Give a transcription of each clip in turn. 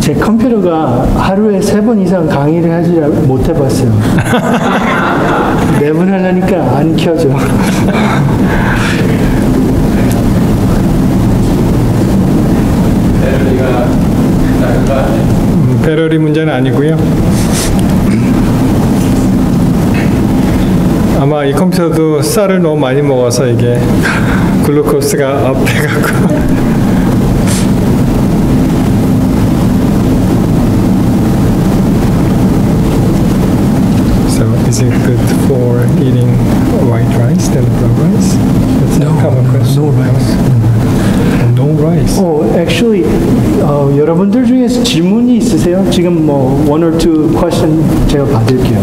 제 컴퓨터가 하루에 3번 이상 강의를 하지 못해봤어요. 매번 하려니까 안 켜져. 배럴이 문제는 아니고요. 아마 이 컴퓨터도 쌀을 너무 많이 먹어서 이게 글루코스가 업해갖고. So is it good for eating white rice than brown rice? That's a common question. No rice. No rice. Actually, 여러분들 중에서 질문이 있으세요? 지금 뭐 one or two question 제가 받을게요.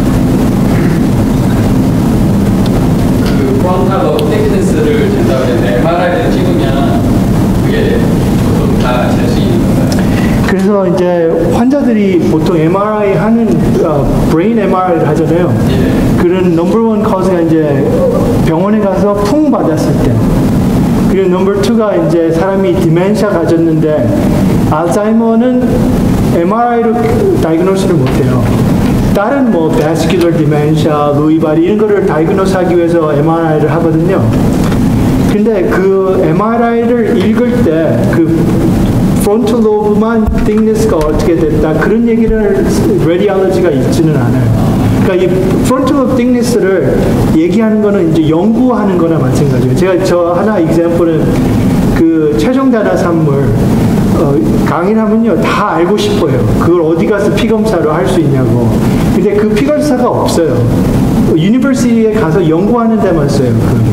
그 프론탈로 텍스트를 진단에 MRI를 찍으면 그게 보통 다 잴 수 있는 건가요? 그래서 이제 환자들이 보통 MRI 하는 브레인 MRI를 하잖아요. 그런 넘버 원 커즈가 이제 병원에 가서 풍 받았을 때. 그리고 넘버 투가 이제 사람이 디멘샤 가졌는데 알츠하이머는 MRI로 다이그노스를 못해요. 다른 뭐 바스큘러 디멘샤, 루이바리 이런 거를 다이그노스하기 위해서 MRI를 하거든요. 근데 그 MRI를 읽을 때 그 프론탈 로브만 띵니스가 어떻게 됐다 그런 얘기를 레디올로지가 있지는 않아요. 그러니까 이 프론탈 로브 띵니스를 얘기하는 거는 이제 연구하는 거나 마찬가지예요. 제가 저 하나 example은 그 최종 단화 산물 강의를 하면요 다 알고 싶어요. 그걸 어디 가서 피검사로 할 수 있냐고. 근데 그 피검사가 없어요. 유니버시티에 가서 연구하는 데만 써요.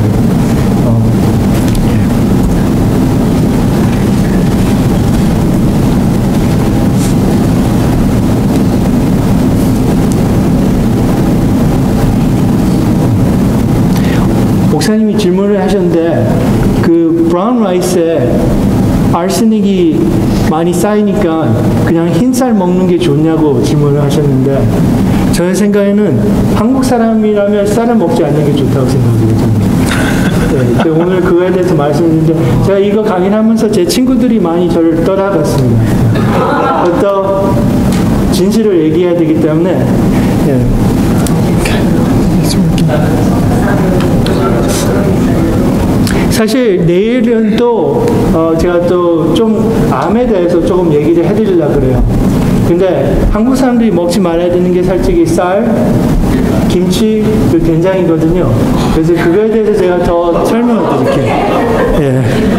목사님이 질문을 하셨는데 그 브라운 라이스에 아르세닉이 많이 쌓이니까 그냥 흰쌀 먹는 게 좋냐고 질문을 하셨는데 저의 생각에는 한국 사람이라면 쌀을 먹지 않는 게 좋다고 생각해요. 네, 오늘 그거에 대해서 말씀드렸는데 제가 이거 강의를 하면서 제 친구들이 많이 저를 떠나갔습니다. 어떤 진실을 얘기해야 되기 때문에 네. 사실 내일은 또 제가 또 좀 암에 대해서 조금 얘기를 해드리려고 그래요. 근데 한국 사람들이 먹지 말아야 되는 게 솔직히 쌀, 김치, 그 된장이거든요. 그래서 그거에 대해서 제가 더 설명을 드릴게요. 예.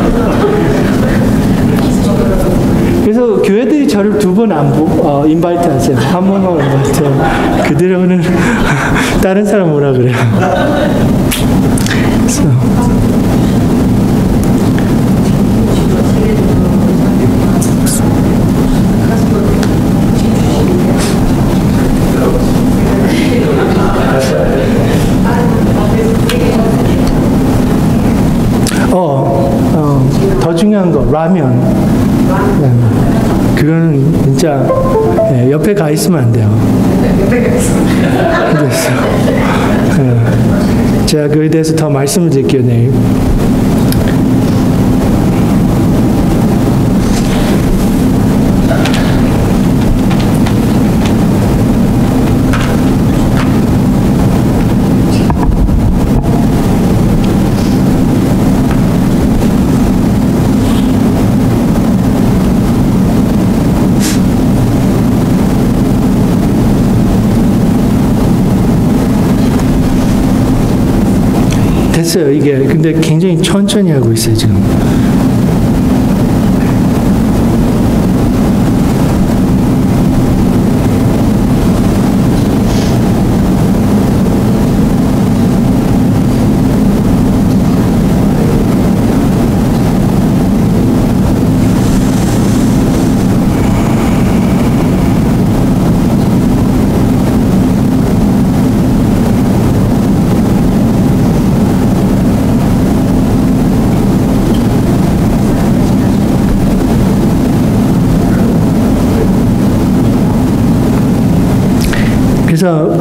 그래서 교회들이 저를 2번 안 인바이트 하세요. 한 번만 인바이트. 그대로는 다른 사람 오라 그래요. 더 중요한 거 라면. 그거는 진짜 옆에 가 있으면 안 돼요. 제가 그에 대해서 더 말씀을 드릴게요 내일. 됐어요 이게. 근데 굉장히 천천히 하고 있어요 지금. 그래서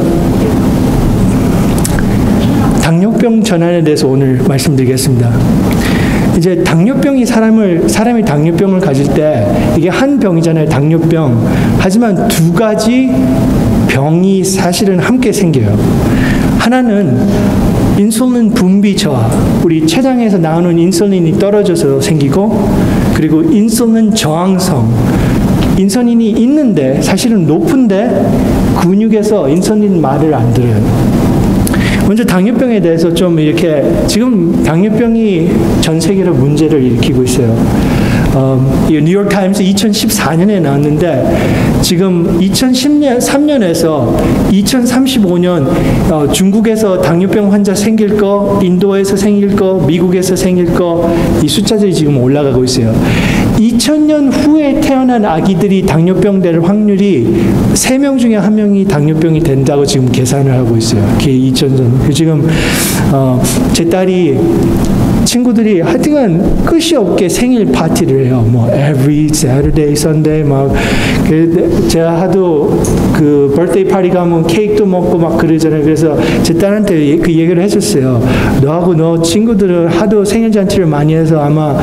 당뇨병 전환에 대해서 오늘 말씀드리겠습니다. 이제 당뇨병이 사람이 당뇨병을 가질 때 이게 한 병이잖아요. 당뇨병. 하지만 두 가지 병이 사실은 함께 생겨요. 하나는 인슐린 분비 저하, 우리 췌장에서 나오는 인슐린이 떨어져서 생기고, 그리고 인슐린 저항성, 인슐린이 있는데 사실은 높은데 근육에서 인슐린 말을 안 들어요. 먼저 당뇨병에 대해서 좀 이렇게, 지금 당뇨병이 전 세계로 문제를 일으키고 있어요. 이 뉴욕타임스 2014년에 나왔는데 지금 2013년에서 2035년 중국에서 당뇨병 환자 생길 거, 인도에서 생길 거, 미국에서 생길 거, 이 숫자들이 지금 올라가고 있어요. 2000년 후에 태어난 아기들이 당뇨병 될 확률이 3명 중에 1명이 당뇨병이 된다고 지금 계산을 하고 있어요. 2000년. 지금 제 딸이 친구들이 하여튼간 끝이 없게 생일 파티를 해요. 뭐 every Saturday, Sunday 막 제가 하도 그 birthday 파티 가면 케이크도 먹고 막 그러잖아요. 그래서 제 딸한테 그 얘기를 했었어요. 너하고 너 친구들은 하도 생일 잔치를 많이 해서 아마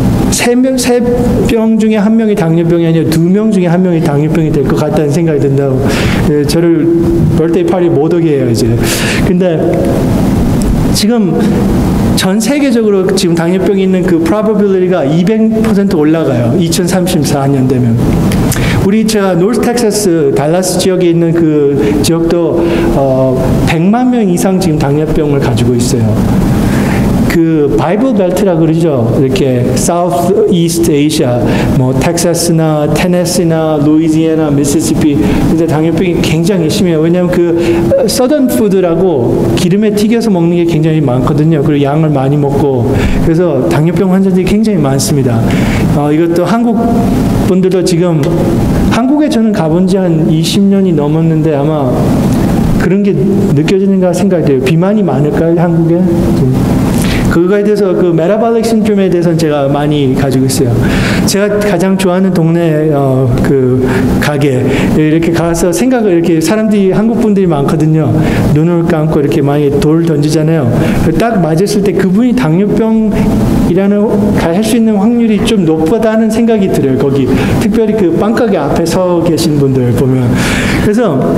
3병 중에 1명이 당뇨병이 아니라 2명 중에 1명이 당뇨병이 될 것 같다는 생각이 든다고. 저를 birthday 파티 못 오게 해요, 이제. 근데 지금 전 세계적으로 지금 당뇨병이 있는 그 probability가 200% 올라가요. 2034년 되면. 우리 제가 노스 텍사스 달라스 지역에 있는 그 지역도 100만 명 이상 지금 당뇨병을 가지고 있어요. 그 바이블 벨트라 그러죠. 이렇게 사우스 이스트 아시아, 뭐 텍사스나 테네시나 루이지애나 미시시피, 근데 당뇨병이 굉장히 심해요. 왜냐하면 그 서던 푸드라고 기름에 튀겨서 먹는 게 굉장히 많거든요. 그리고 양을 많이 먹고, 그래서 당뇨병 환자들이 굉장히 많습니다. 이것도 한국 분들도 지금, 한국에 저는 가본 지 한 20년이 넘었는데 아마 그런 게 느껴지는가 생각이 돼요. 비만이 많을까요, 한국에? 그거에 대해서 그 메타볼릭 신드롬에 대해서는 제가 많이 가지고 있어요. 제가 가장 좋아하는 동네 그 가게 이렇게 가서 생각을 이렇게 사람들이 한국 분들이 많거든요. 눈을 감고 이렇게 많이 돌 던지잖아요. 딱 맞았을 때 그분이 당뇨병이라는 할 수 있는 확률이 좀 높다는 생각이 들어요. 거기 특별히 그 빵가게 앞에 서 계신 분들 보면. 그래서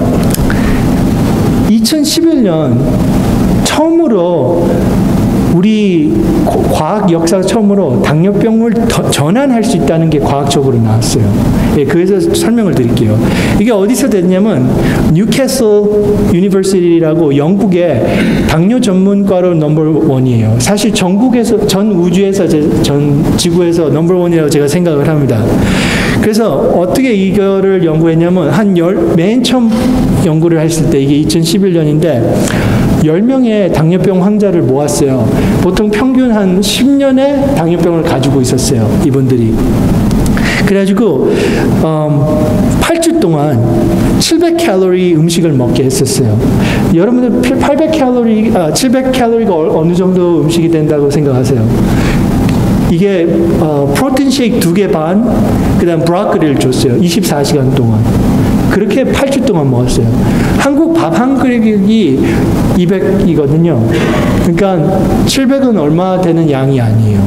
2011년 처음으로 우리 과학 역사 처음으로 당뇨병을 전환할 수 있다는 게 과학적으로 나왔어요. 예, 그래서 설명을 드릴게요. 이게 어디서 됐냐면 뉴캐슬 유니버시티라고 영국의 당뇨 전문과로 넘버원이에요. 사실 전국에서, 전 우주에서, 전 지구에서 넘버원이라고 제가 생각을 합니다. 그래서 어떻게 이거를 연구했냐면 맨 처음 연구를 했을 때 이게 2011년인데 10명의 당뇨병 환자를 모았어요. 보통 평균 한 10년의 당뇨병을 가지고 있었어요, 이분들이. 그래가지고 8주 동안 700칼로리 음식을 먹게 했었어요. 여러분들 700칼로리가 어느 정도 음식이 된다고 생각하세요? 이게 프로틴 쉐이크 2개 반, 그 다음 브로콜리를 줬어요. 24시간 동안. 그렇게 8주 동안 먹었어요. 한국 밥 한 그릇이 200이거든요. 그러니까 700은 얼마 되는 양이 아니에요.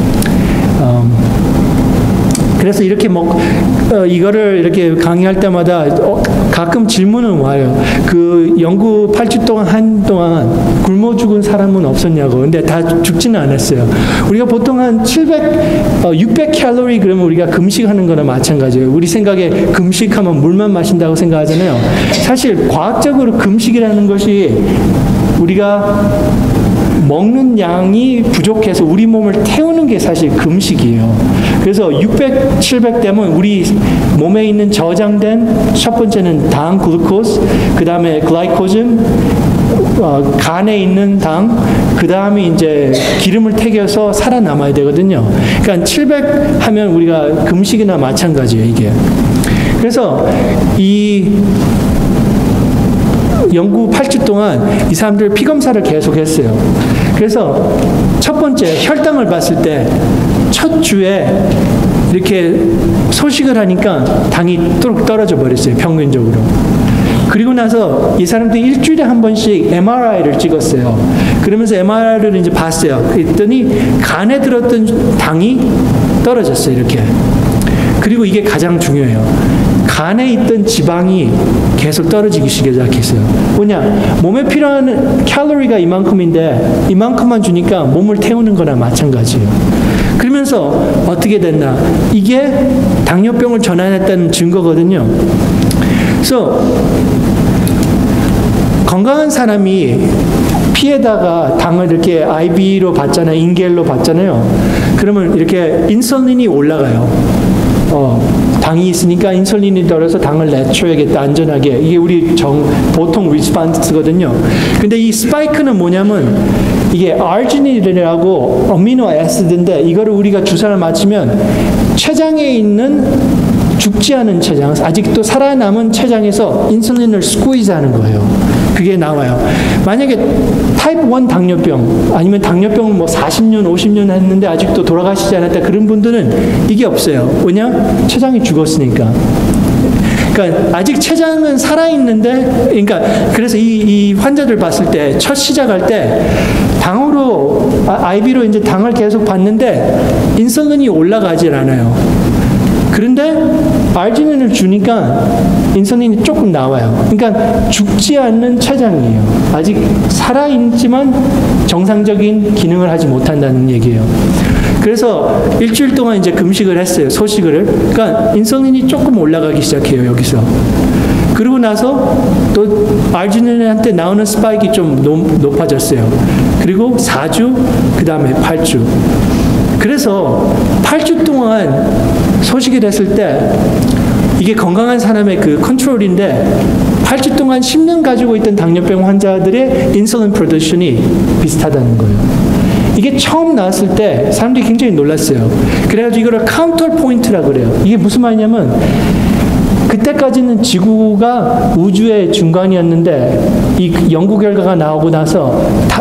그래서 이렇게 이거를 이렇게 강의할 때마다 가끔 질문은 와요. 그 연구 8주 동안 한동안 굶어 죽은 사람은 없었냐고. 근데 다 죽지는 않았어요. 우리가 보통 한 600칼로리 그러면 우리가 금식하는 거나 마찬가지예요. 우리 생각에 금식하면 물만 마신다고 생각하잖아요. 사실 과학적으로 금식이라는 것이 우리가 먹는 양이 부족해서 우리 몸을 태우는 게 사실 금식이에요. 그래서 600, 700 되면 우리 몸에 있는 저장된 첫 번째는 당, 글루코스, 그 다음에 글라이코젠, 간에 있는 당, 그 다음에 이제 기름을 태겨서 살아남아야 되거든요. 그러니까 700 하면 우리가 금식이나 마찬가지예요, 이게. 그래서 이 연구 8주 동안 이 사람들 피검사를 계속 했어요. 그래서 첫 번째 혈당을 봤을 때 첫 주에 이렇게 소식을 하니까 당이 뚝 떨어져 버렸어요, 평균적으로. 그리고 나서 이 사람들이 일주일에 한 번씩 MRI를 찍었어요. 그러면서 MRI를 이제 봤어요. 그랬더니 간에 들었던 당이 떨어졌어요. 이렇게. 그리고 이게 가장 중요해요. 간에 있던 지방이 계속 떨어지기 시작했어요. 뭐냐? 몸에 필요한 칼로리가 이만큼인데 이만큼만 주니까 몸을 태우는 거나 마찬가지예요. 그러면서 어떻게 됐나? 이게 당뇨병을 전환했다는 증거거든요. 그래서 건강한 사람이 피에다가 당을 이렇게 IV로 받잖아요. 인겔로 받잖아요. 그러면 이렇게 인슐린이 올라가요. 당이 있으니까 인슐린이 떨어서 당을 내줘야겠다, 안전하게. 이게 우리 보통 리스폰스거든요. 근데 이 스파이크는 뭐냐면 이게 아르지닌이라고 어미노 애시드인데 이거를 우리가 주사를 맞추면 췌장에 있는 죽지 않은 췌장, 아직도 살아남은 췌장에서 인슐린을 스퀴즈하는 거예요. 그게 나와요. 만약에 타입 1 당뇨병 아니면 당뇨병을 뭐 40년, 50년 했는데 아직도 돌아가시지 않았다 그런 분들은 이게 없어요. 왜냐? 췌장이 죽었으니까. 그러니까 아직 췌장은 살아있는데, 그러니까 그래서 이 환자들 봤을 때 첫 시작할 때 당으로 IV로 이제 당을 계속 받는데 인슐린이 올라가질 않아요. 그런데 아르지닌을 주니까 인슐린이 조금 나와요. 그러니까 죽지 않는 췌장이에요. 아직 살아있지만 정상적인 기능을 하지 못한다는 얘기예요. 그래서 일주일 동안 이제 금식을 했어요. 소식을. 그러니까 인슐린이 조금 올라가기 시작해요. 여기서. 그러고 나서 또 아르지닌한테 나오는 스파이크가 좀 높아졌어요. 그리고 4주, 그 다음에 8주. 그래서 8주 동안 소식이 됐을 때 이게 건강한 사람의 그 컨트롤인데 8주 동안 10년 가지고 있던 당뇨병 환자들의 인슐린 프로덕션이 비슷하다는 거예요. 이게 처음 나왔을 때 사람들이 굉장히 놀랐어요. 그래가지고 이거를 카운터 포인트라고 그래요. 이게 무슨 말이냐면 그때까지는 지구가 우주의 중간이었는데 이 연구 결과가 나오고 나서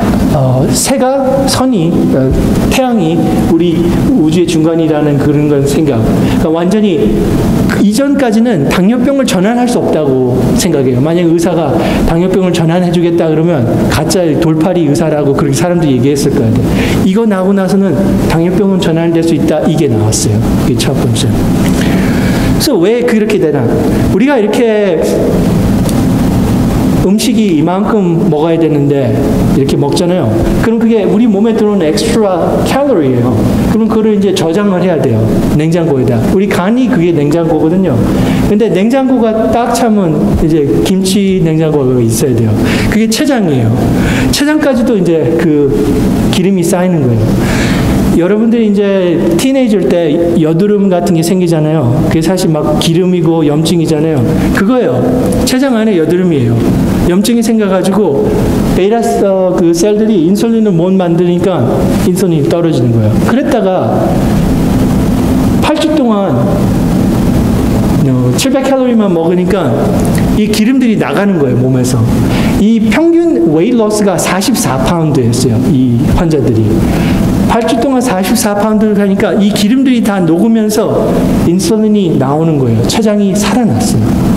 태양이 우리 우주의 중간이라는 그런 건 생각. 그러니까 완전히 이전까지는 당뇨병을 전환할 수 없다고 생각해요. 만약 의사가 당뇨병을 전환해주겠다 그러면 가짜 돌팔이 의사라고 그렇게 사람들이 얘기했을 거예요. 이거 나오고 나서는 당뇨병은 전환될 수 있다. 이게 나왔어요. 이게 첫 번째. 그래서 왜 그렇게 되나? 우리가 이렇게 음식이 이만큼 먹어야 되는데 이렇게 먹잖아요. 그럼 그게 우리 몸에 들어오는 엑스트라 칼로리예요. 그럼 그걸 이제 저장을 해야 돼요. 냉장고에다. 우리 간이 그게 냉장고거든요. 근데 냉장고가 딱 차면 이제 김치 냉장고가 있어야 돼요. 그게 췌장이에요. 췌장까지도 이제 그 기름이 쌓이는 거예요. 여러분들이 이제 티네이저일 때 여드름 같은 게 생기잖아요. 그게 사실 막 기름이고 염증이잖아요. 그거예요. 췌장 안에 여드름이에요. 염증이 생겨가지고 베이타 그 셀들이 인슐린을 못 만드니까 인슐린이 떨어지는 거예요. 그랬다가 8주 동안 700칼로리만 먹으니까 이 기름들이 나가는 거예요, 몸에서. 이 평균 웨이트 로스가 44파운드였어요, 이 환자들이. 8주 동안 44파운드를 가니까 이 기름들이 다 녹으면서 인슐린이 나오는 거예요. 췌장이 살아났어요.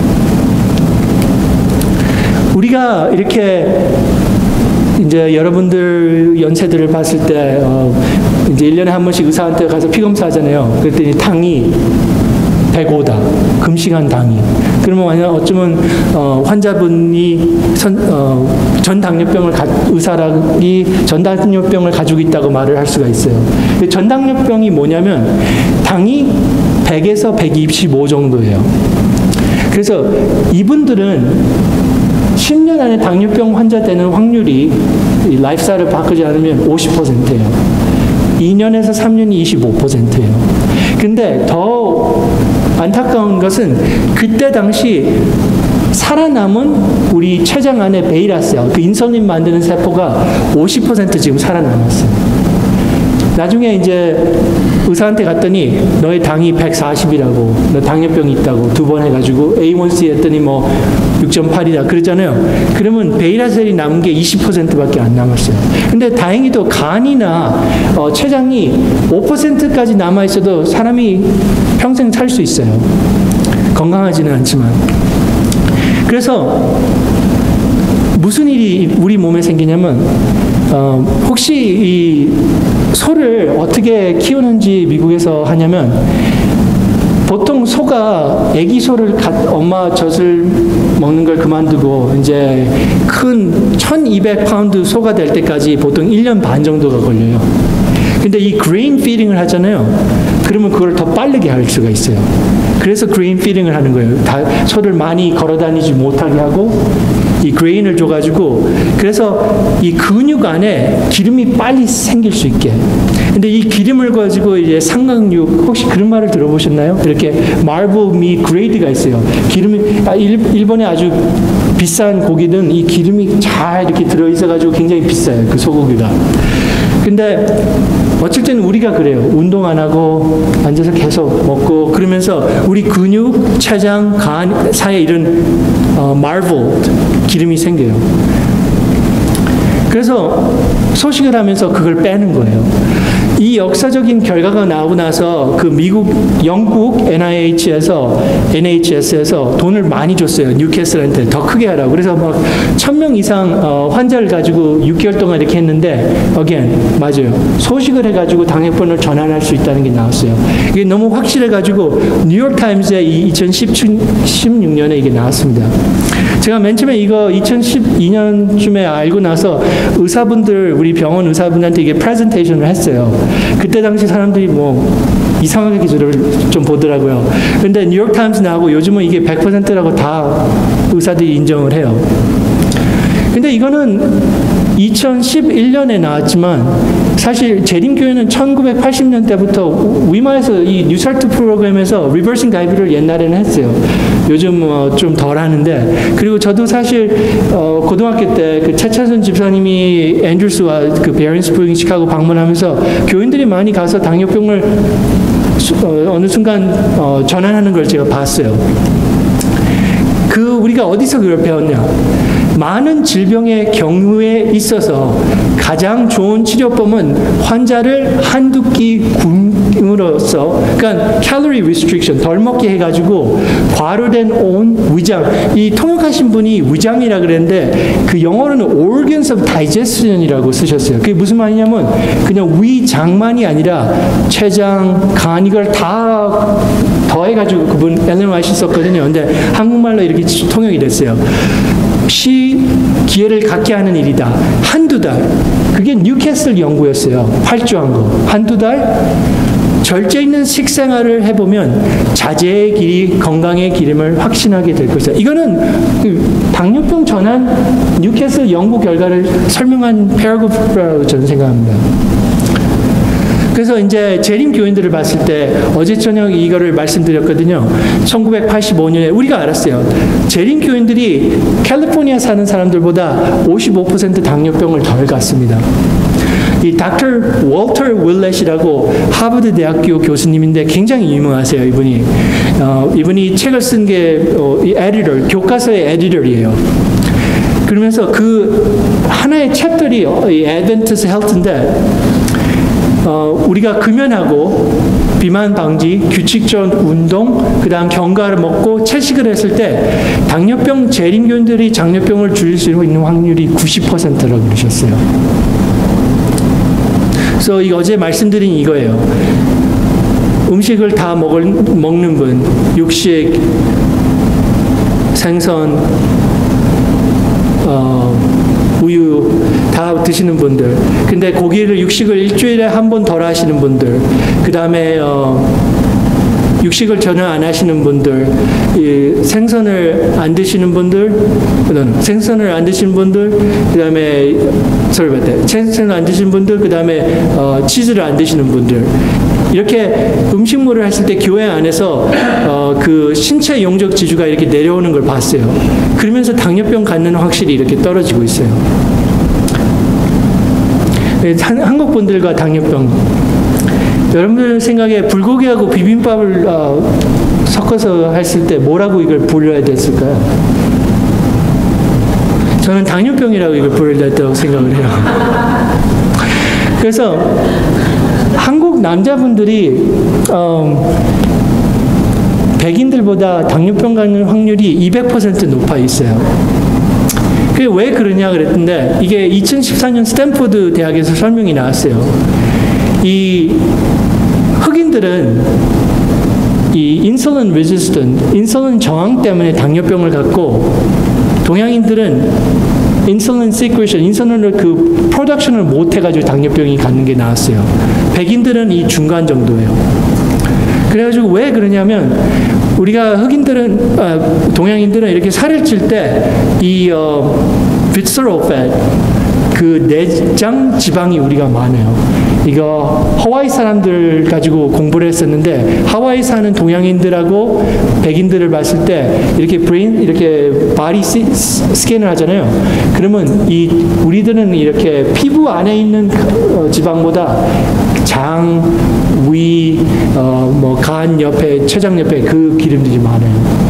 우리가 이렇게 이제 여러분들 연세들을 봤을 때 이제 1년에 한 번씩 의사한테 가서 피검사 하잖아요. 그랬더니 당이 105다. 금식한 당이. 그러면 만약 어쩌면 환자분이 전 당뇨병을 의사라기 전 당뇨병을 가지고 있다고 말을 할 수가 있어요. 전 당뇨병이 뭐냐면 당이 100에서 125 정도예요. 그래서 이분들은 10년 안에 당뇨병 환자 되는 확률이 라이프스타일을 바꾸지 않으면 50%예요. 2년에서 3년이 25%예요. 근데 더 안타까운 것은 그때 당시 살아남은 우리 췌장 안에 베이타셀, 그 인슐린 만드는 세포가 50% 지금 살아남았어요. 나중에 이제 의사한테 갔더니 너의 당이 140이라고, 너 당뇨병이 있다고 2번 해가지고 A1C 했더니 뭐 6.8이다 그러잖아요. 그러면 베이타셀이 남은 게 20%밖에 안 남았어요. 근데 다행히도 간이나 췌장이 5%까지 남아있어도 사람이 평생 살 수 있어요. 건강하지는 않지만. 그래서 무슨 일이 우리 몸에 생기냐면 혹시 이 소를 어떻게 키우는지 미국에서 하냐면 보통 소가 애기 소를 엄마 젖을 먹는 걸 그만두고 이제 큰 1200파운드 소가 될 때까지 보통 1년 반 정도가 걸려요. 근데 이 그레인 피딩을 하잖아요. 그러면 그걸 더 빠르게 할 수가 있어요. 그래서 그레인 피딩을 하는 거예요. 소를 많이 걸어 다니지 못하게 하고 이 그레인을 줘가지고 그래서 이 근육 안에 기름이 빨리 생길 수 있게. 근데 이 기름을 가지고 이제 삼각육 혹시 그런 말을 들어보셨나요? 이렇게 marble meat grade가 있어요. 기름이 일본에 아주 비싼 고기는 이 기름이 잘 이렇게 들어 있어가지고 굉장히 비싸요. 그 소고기가. 근데 어쩔 때는 우리가 그래요. 운동 안 하고 앉아서 계속 먹고 그러면서 우리 근육, 췌장, 간 사이에 이런 marble 기름이 생겨요. 그래서 소식을 하면서 그걸 빼는 거예요. 이 역사적인 결과가 나오고 나서 그 미국, 영국 NHS에서 돈을 많이 줬어요. 뉴캐슬한테 더 크게 하라고. 그래서 막 1000명 이상 환자를 가지고 6개월 동안 이렇게 했는데 맞아요. 소식을 해가지고 당뇨병을 전환할 수 있다는 게 나왔어요. 이게 너무 확실해가지고 뉴욕타임즈에 2016년에 이게 나왔습니다. 제가 맨 처음에 이거 2012년쯤에 알고 나서 우리 병원 의사분한테 이게 프레젠테이션을 했어요. 그때 당시 사람들이 뭐 이상하게 기술을 좀 보더라고요. 근데 뉴욕타임스 나오고 요즘은 이게 100%라고 다 의사들이 인정을 해요. 근데 이거는 2011년에 나왔지만 사실 재림교회는 1980년 때부터 위마에서 이 뉴설트 프로그램에서 리버싱 다이비를 옛날에는 했어요. 요즘 좀 덜 하는데 그리고 저도 사실 고등학교 때 그 최찬선 집사님이 앤드루스와 그 베어링 스프링 시카고 방문하면서 교인들이 많이 가서 당뇨병을 어느 순간 전환하는 걸 제가 봤어요. 우리가 어디서 그걸 배웠냐? 많은 질병의 경우에 있어서 가장 좋은 치료법은 환자를 한두 끼 굶음으로써, 그러니까 칼로리 리스트릭션, 덜 먹게 해가지고 과로된 온 위장, 이 통역하신 분이 위장이라 그랬는데 그 영어로는 organs of digestion이라고 쓰셨어요. 그게 무슨 말이냐면 그냥 위장만이 아니라 췌장, 간 이걸 다 더해가지고 그분 엘렌 와이트 썼거든요. 근데 한국말로 이렇게 통역이 됐어요. 기회를 갖게 하는 일이다. 한두 달. 그게 뉴캐슬 연구였어요. 활주한 거. 한두 달. 절제 있는 식생활을 해보면 자제의 길이 건강의 기름을 확신하게 될 것이다. 이거는 당뇨병 전환 뉴캐슬 연구 결과를 설명한 패러그래프라고 저는 생각합니다. 그래서 이제 재림 교인들을 봤을 때 어제 저녁 이거를 말씀드렸거든요. 1985년에 우리가 알았어요. 재림 교인들이 캘리포니아 사는 사람들보다 55% 당뇨병을 덜 갖습니다. 이 닥터 월터 윌렛이라고 하버드 대학교 교수님인데 굉장히 유명하세요. 이분이 책을 쓴 게 에디터, 교과서의 에디터이에요. 그러면서 그 하나의 챕터이 Adventist Health인데 우리가 금연하고 비만 방지, 규칙적 운동, 그 다음 견과를 먹고 채식을 했을 때 당뇨병 재림교인들이 당뇨병을 줄일 수 있는 확률이 90%라고 그러셨어요. 그래서 어제 말씀드린 이거예요. 음식을 다 먹는 분, 육식, 생선, 우유 다 드시는 분들, 근데 고기를 육식을 일주일에 한 번 덜 하시는 분들, 그 다음에 육식을 전혀 안 하시는 분들, 생선을 안 드시는 분들, 그 다음에 생선을 안 드시는 분들, 그 다음에 치즈를 안 드시는 분들. 이렇게 음식물을 했을 때 교회 안에서 그 신체 용적 지수가 이렇게 내려오는 걸 봤어요. 그러면서 당뇨병 갖는 확실히 이렇게 떨어지고 있어요. 한국 분들과 당뇨병. 여러분들 생각에 불고기하고 비빔밥을 섞어서 했을 때 뭐라고 이걸 불러야 됐을까요? 저는 당뇨병이라고 이걸 불러야 됐다고 생각을 해요. 그래서 한국 남자분들이 백인들보다 당뇨병 갖는 확률이 200% 높아 있어요. 그게 왜 그러냐 그랬는데 이게 2014년 스탠포드 대학에서 설명이 나왔어요. 이 흑인들은 이 인슐린 레지스턴트, 인슐린 저항 때문에 당뇨병을 갖고 동양인들은 인슐린 시크레션, 인슐린을 그 프로덕션을 못 해가지고 당뇨병이 갖는 게 나왔어요. 백인들은 이 중간 정도예요. 그래가지고 왜 그러냐면 우리가 흑인들은 동양인들은 이렇게 살을 찔 때 이 visceral fat 그 내장 지방이 우리가 많아요. 이거 하와이 사람들 가지고 공부를 했었는데 하와이 사는 동양인들하고 백인들을 봤을 때 이렇게 브레인 이렇게 바디 스캔을 하잖아요. 그러면 이 우리들은 이렇게 피부 안에 있는 지방보다 장, 위, 뭐 간 옆에, 췌장 옆에 그 기름들이 많아요.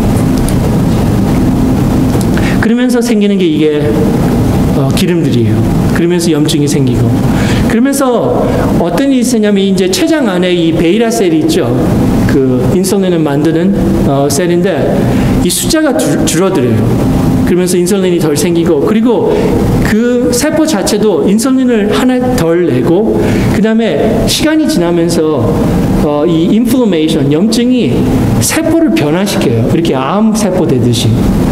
그러면서 생기는 게 이게 기름들이에요. 그러면서 염증이 생기고. 그러면서 어떤 일이 있었냐면 이제 췌장 안에 이 베이라 셀이 있죠. 그 인슐린을 만드는 셀인데 이 숫자가 줄어들어요. 그러면서 인슐린이 덜 생기고 그리고 그 세포 자체도 인슐린을 하나 덜 내고 그 다음에 시간이 지나면서 이 인플레이션, 염증이 세포를 변화시켜요. 이렇게 암 세포 되듯이.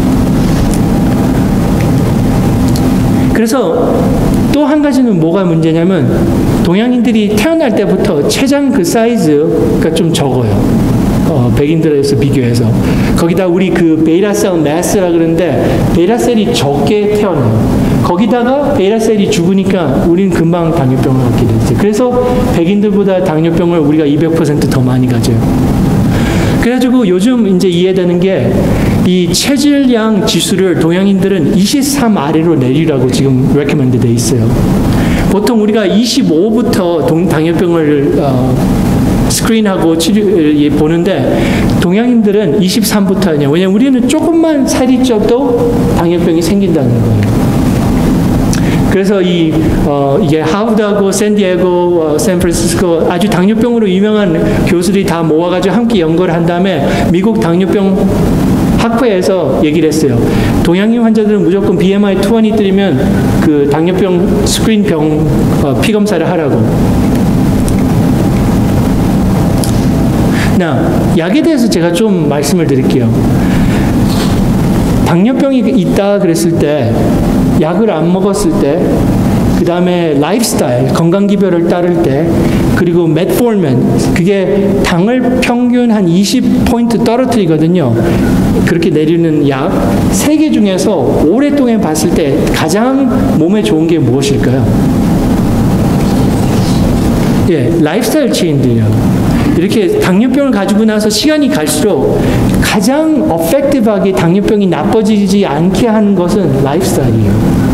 그래서 또 한 가지는 뭐가 문제냐면 동양인들이 태어날 때부터 췌장 그 사이즈가 좀 적어요. 백인들에서 비교해서. 거기다 우리 그 베이라셀 마스라 그러는데 베이라셀이 적게 태어나요. 거기다가 베이라셀이 죽으니까 우리는 금방 당뇨병을 갖게 됐어요. 그래서 백인들보다 당뇨병을 우리가 200% 더 많이 가져요. 그래가지고 요즘 이제 이해되는 게 이 체질량 지수를 동양인들은 23 아래로 내리라고 지금 recommend 돼 있어요. 보통 우리가 25부터 당뇨병을 스크린하고 보는데 동양인들은 23부터 하냐. 왜냐면 우리는 조금만 살이 쪄도 당뇨병이 생긴다는 거예요. 그래서 이게 하버드하고 샌디에고, 샌프란시스코 아주 당뇨병으로 유명한 교수들이 다 모아가지고 함께 연구를 한 다음에 미국 당뇨병 학회에서 얘기를 했어요. 동양인 환자들은 무조건 BMI 20 뜨면 그 당뇨병 스크린 피검사를 하라고. 약에 대해서 제가 좀 말씀을 드릴게요. 당뇨병이 있다 그랬을 때 약을 안 먹었을 때 그 다음에 라이프스타일, 건강기별을 따를 때 그리고 메트포르민 그게 당을 평균 한 20포인트 떨어뜨리거든요. 그렇게 내리는 약 3개 중에서 오랫동안 봤을 때 가장 몸에 좋은 게 무엇일까요? 예, 라이프스타일 체인들이요. 이렇게 당뇨병을 가지고 나서 시간이 갈수록 가장 effective하게 당뇨병이 나빠지지 않게 하는 것은 라이프스타일이에요.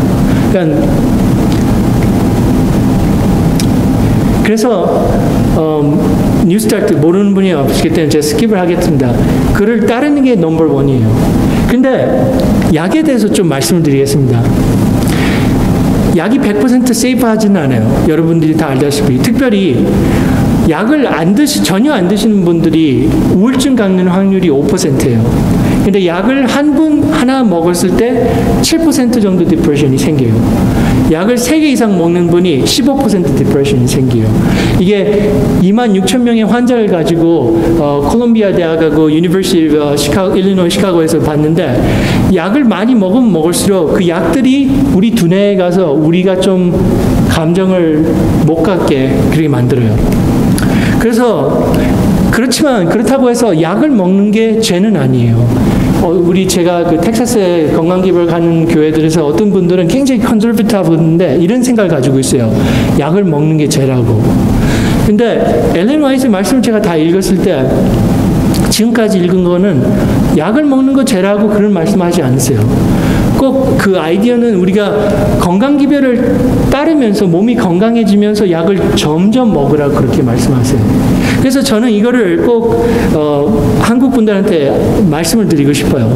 그래서 뉴스타트 모르는 분이 없기 때문에 제가 스킵을 하겠습니다. 그를 따르는 게 넘버 원이에요. 근데 약에 대해서 좀 말씀을 드리겠습니다. 약이 100% 세이프하지는 않아요. 여러분들이 다 알다시피. 특별히 약을 전혀 안 드시는 분들이 우울증 갖는 확률이 5%예요. 근데 약을 하나 먹었을 때 7% 정도 디프레션이 생겨요. 약을 3개 이상 먹는 분이 15% 디프레션이 생겨요. 이게 26,000명의 환자를 가지고 콜롬비아 대학하고 유니버시티 일리노이 시카고에서 봤는데 약을 많이 먹으면 먹을수록 그 약들이 우리 두뇌에 가서 우리가 좀 감정을 못 갖게 그렇게 만들어요. 그래서 그렇다고 해서 약을 먹는 게 죄는 아니에요. 제가 그 텍사스에 건강기별 가는 교회들에서 어떤 분들은 굉장히 컨저베티브한데 이런 생각을 가지고 있어요. 약을 먹는 게 죄라고. 근데 엘렌 화이트 말씀을 제가 다 읽었을 때 지금까지 읽은 거는 약을 먹는 거 죄라고 그런 말씀하지 않으세요. 꼭 그 아이디어는 우리가 건강기별을 따르면서 몸이 건강해지면서 약을 점점 먹으라고 그렇게 말씀하세요. 그래서 저는 이거를 꼭 한국 분들한테 말씀을 드리고 싶어요.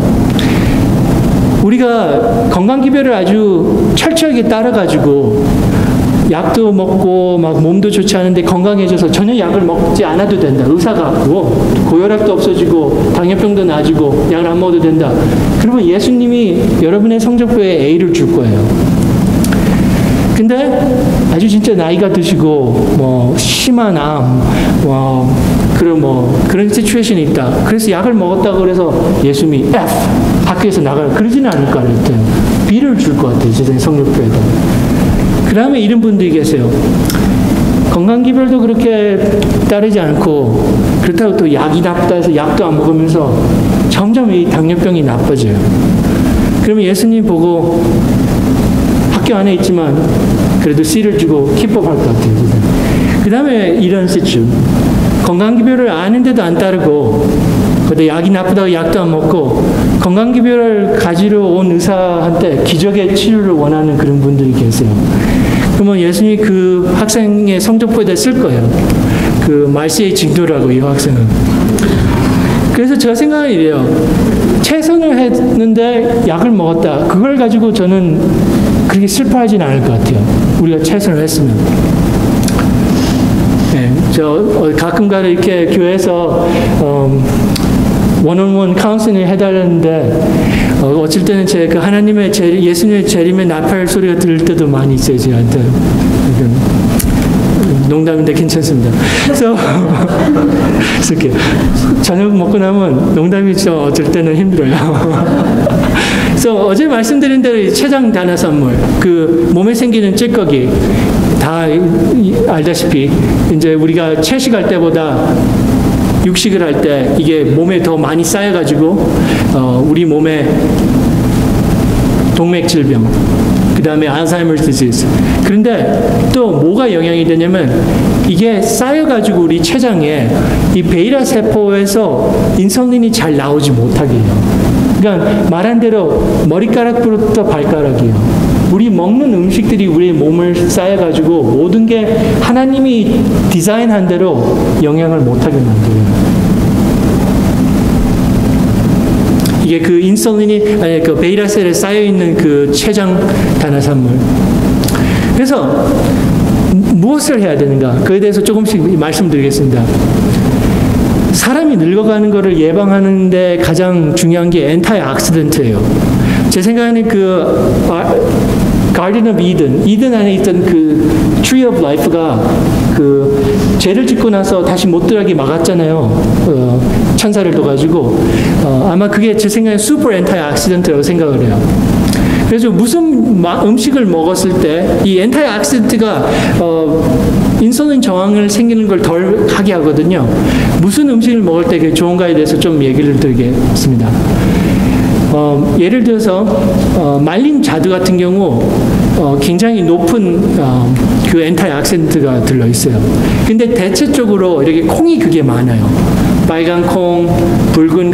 우리가 건강기별을 아주 철저하게 따라가지고 약도 먹고 막 몸도 좋지 않은데 건강해져서 전혀 약을 먹지 않아도 된다. 의사가 고혈압도 없어지고 당뇨병도 나아지고 약을 안 먹어도 된다. 그러면 예수님이 여러분의 성적표에 A를 줄 거예요. 근데 아주 진짜 나이가 드시고 뭐 심한 암, 그런 시츄에이션이 있다. 그래서 약을 먹었다고 그래서 예수님이 F 학교에서 나가라 그러지는 않을 것 같아요. B를 줄 것 같아요. 세상에 성적표에다. 그 다음에 이런 분들이 계세요. 건강기별도 그렇게 따르지 않고 그렇다고 또 약이 나쁘다 해서 약도 안 먹으면서 점점 이 당뇨병이 나빠져요. 그러면 예수님 보고 학교 안에 있지만 그래도 C를 주고 기법할 것 같아요. 그 다음에 이런 시츄. 건강기별을 아는데도 안 따르고 근데 약이 나쁘다고 약도 안 먹고 건강기별을 가지러 온 의사한테 기적의 치료를 원하는 그런 분들이 계세요. 그러면 예수님이 그 학생의 성적표에다 쓸 거예요. 그 말세의 징조라고 이 학생은. 그래서 제가 생각은 이래요. 최선을 했는데 약을 먹었다. 그걸 가지고 저는 그렇게 슬퍼하지는 않을 것 같아요. 우리가 최선을 했으면. 네, 저 가끔가다 이렇게 교회에서 원온원 카운슬링 해달라는데 어쩔 때는 그 하나님의 예수님의 재림의 나팔 소리가 들릴 때도 많이 있어요. 저한테. 농담인데 괜찮습니다. 그래서 이렇게 저녁 먹고 나면 농담이 어쩔 때는 힘들어요. 그래서 어제 말씀드린 대로 췌장 단화산물, 그 몸에 생기는 찌꺼기 다 알다시피 이제 우리가 채식할 때보다 육식을 할 때 이게 몸에 더 많이 쌓여가지고 우리 몸에 동맥 질병, 그 다음에 알츠하이머스 디지즈. 그런데 또 뭐가 영향이 되냐면 이게 쌓여가지고 우리 췌장에 이 베이라 세포에서 인슐린이 잘 나오지 못하게 해요. 그러니까 말한 대로 머리카락부터 발가락이에요. 우리 먹는 음식들이 우리 몸을 쌓여가지고 모든 게 하나님이 디자인한 대로 영향을 못하게 만들어요. 이게 그 인슐린이, 아니, 그 베이라셀에 쌓여있는 그 췌장 단화산물. 그래서 무엇을 해야 되는가? 그에 대해서 조금씩 말씀드리겠습니다. 사람이 늙어가는 것을 예방하는데 가장 중요한 게 엔타이옥시던트예요. 제 생각에는 가든 오브 이든 안에 있던 그 트리 오브 라이프가 그 죄를 짓고 나서 다시 못 들어가게 막았잖아요. 천사를 둬가지고 아마 그게 제 생각에 슈퍼 엔타이옥시던트라고 생각을 해요. 그래서 무슨 음식을 먹었을 때 이 엔타이옥시던트가 인슐린 저항을 생기는 걸 덜 하게 하거든요. 무슨 음식을 먹을 때 그게 좋은가에 대해서 좀 얘기를 드리겠습니다. 예를 들어서 말린 자두 같은 경우 굉장히 높은 그 엔타이옥시던트가 들어있어요. 근데 대체적으로 이렇게 콩이 그게 많아요. 빨간 콩, 붉은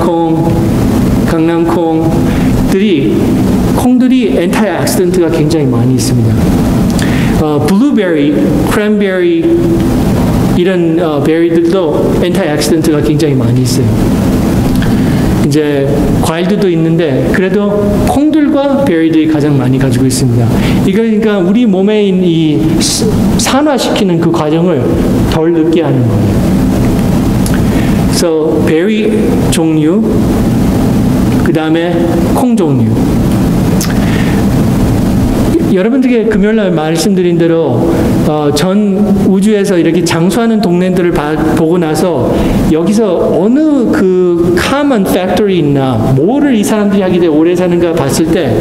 콩들이 엔타이옥시던트가 굉장히 많이 있습니다. 블루베리, 크랜베리 이런 베리들도 엔타이옥시던트가 굉장히 많이 있어요. 이제 과일들도 있는데 그래도 콩들과 베리들이 가장 많이 가지고 있습니다. 이거 그러니까 우리 몸에 이 산화시키는 그 과정을 덜 늦게 하는 거예요. 그래서 베리 종류, 그 다음에 콩 종류. 여러분들에게 금요일날 말씀드린 대로 전 우주에서 이렇게 장수하는 동네들을 보고 나서 여기서 어느 그 common factor이 있나, 뭐를 이 사람들이 하기에 오래 사는가 봤을 때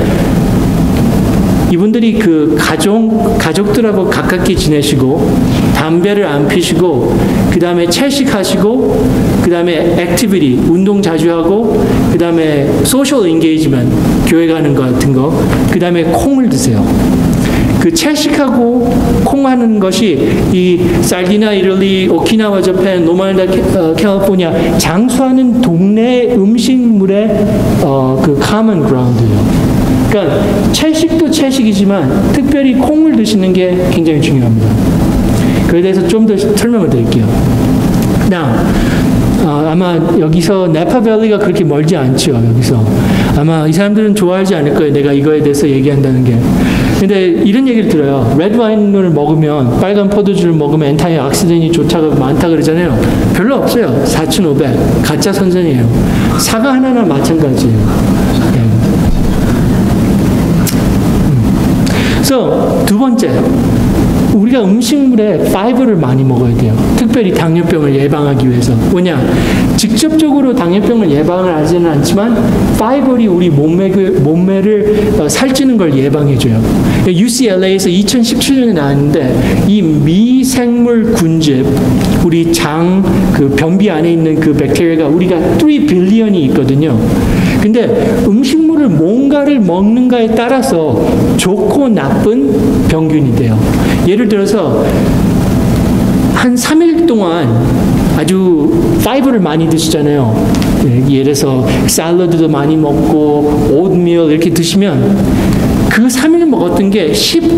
이분들이 그 가족들하고 가깝게 지내시고 담배를 안 피시고 그 다음에 채식하시고 그 다음에 액티비티 운동 자주 하고 그 다음에 소셜 인게이지먼트 교회 가는 거 같은 거 그 다음에 콩을 드세요. 그 채식하고 콩하는 것이 이 살디나 이탈리, 오키나와 저펜, 노마다 캘리포니아 장수하는 동네 음식물의 그 common ground예요. 그러니까 채식도 채식이지만 특별히 콩을 드시는 게 굉장히 중요합니다. 그에 대해서 좀 더 설명을 드릴게요. 아마 여기서 네파밸리가 그렇게 멀지 않죠. 여기서 아마 이 사람들은 좋아하지 않을 거예요. 내가 이거에 대해서 얘기한다는 게. 근데 이런 얘기를 들어요. 레드 와인을 먹으면, 빨간 포도주를 먹으면 엔타이 악시덴이 좋다고 많다 그러잖아요. 별로 없어요. 4,500. 가짜 선전이에요. 사과 하나나 마찬가지예요. 그래서 두 번째, 우리가 음식물에 파이버를 많이 먹어야 돼요. 특별히 당뇨병을 예방하기 위해서. 뭐냐? 직접적으로 당뇨병을 예방을 하지는 않지만 파이버이 우리 몸매를 살찌는 걸 예방해줘요. UCLA에서 2017년에 나왔는데 이 미생물 군집, 우리 장, 그 변비 안에 있는 그 백테리아가 우리가 3 빌리언이 있거든요. 근데 음식물을 뭔가를 먹는가에 따라서 좋고 나쁜 병균이 돼요. 예를 들어서 한 3일 동안 아주 파이버를 많이 드시잖아요. 예를 들어서 샐러드도 많이 먹고 오트밀 이렇게 드시면 그 3일 먹었던 게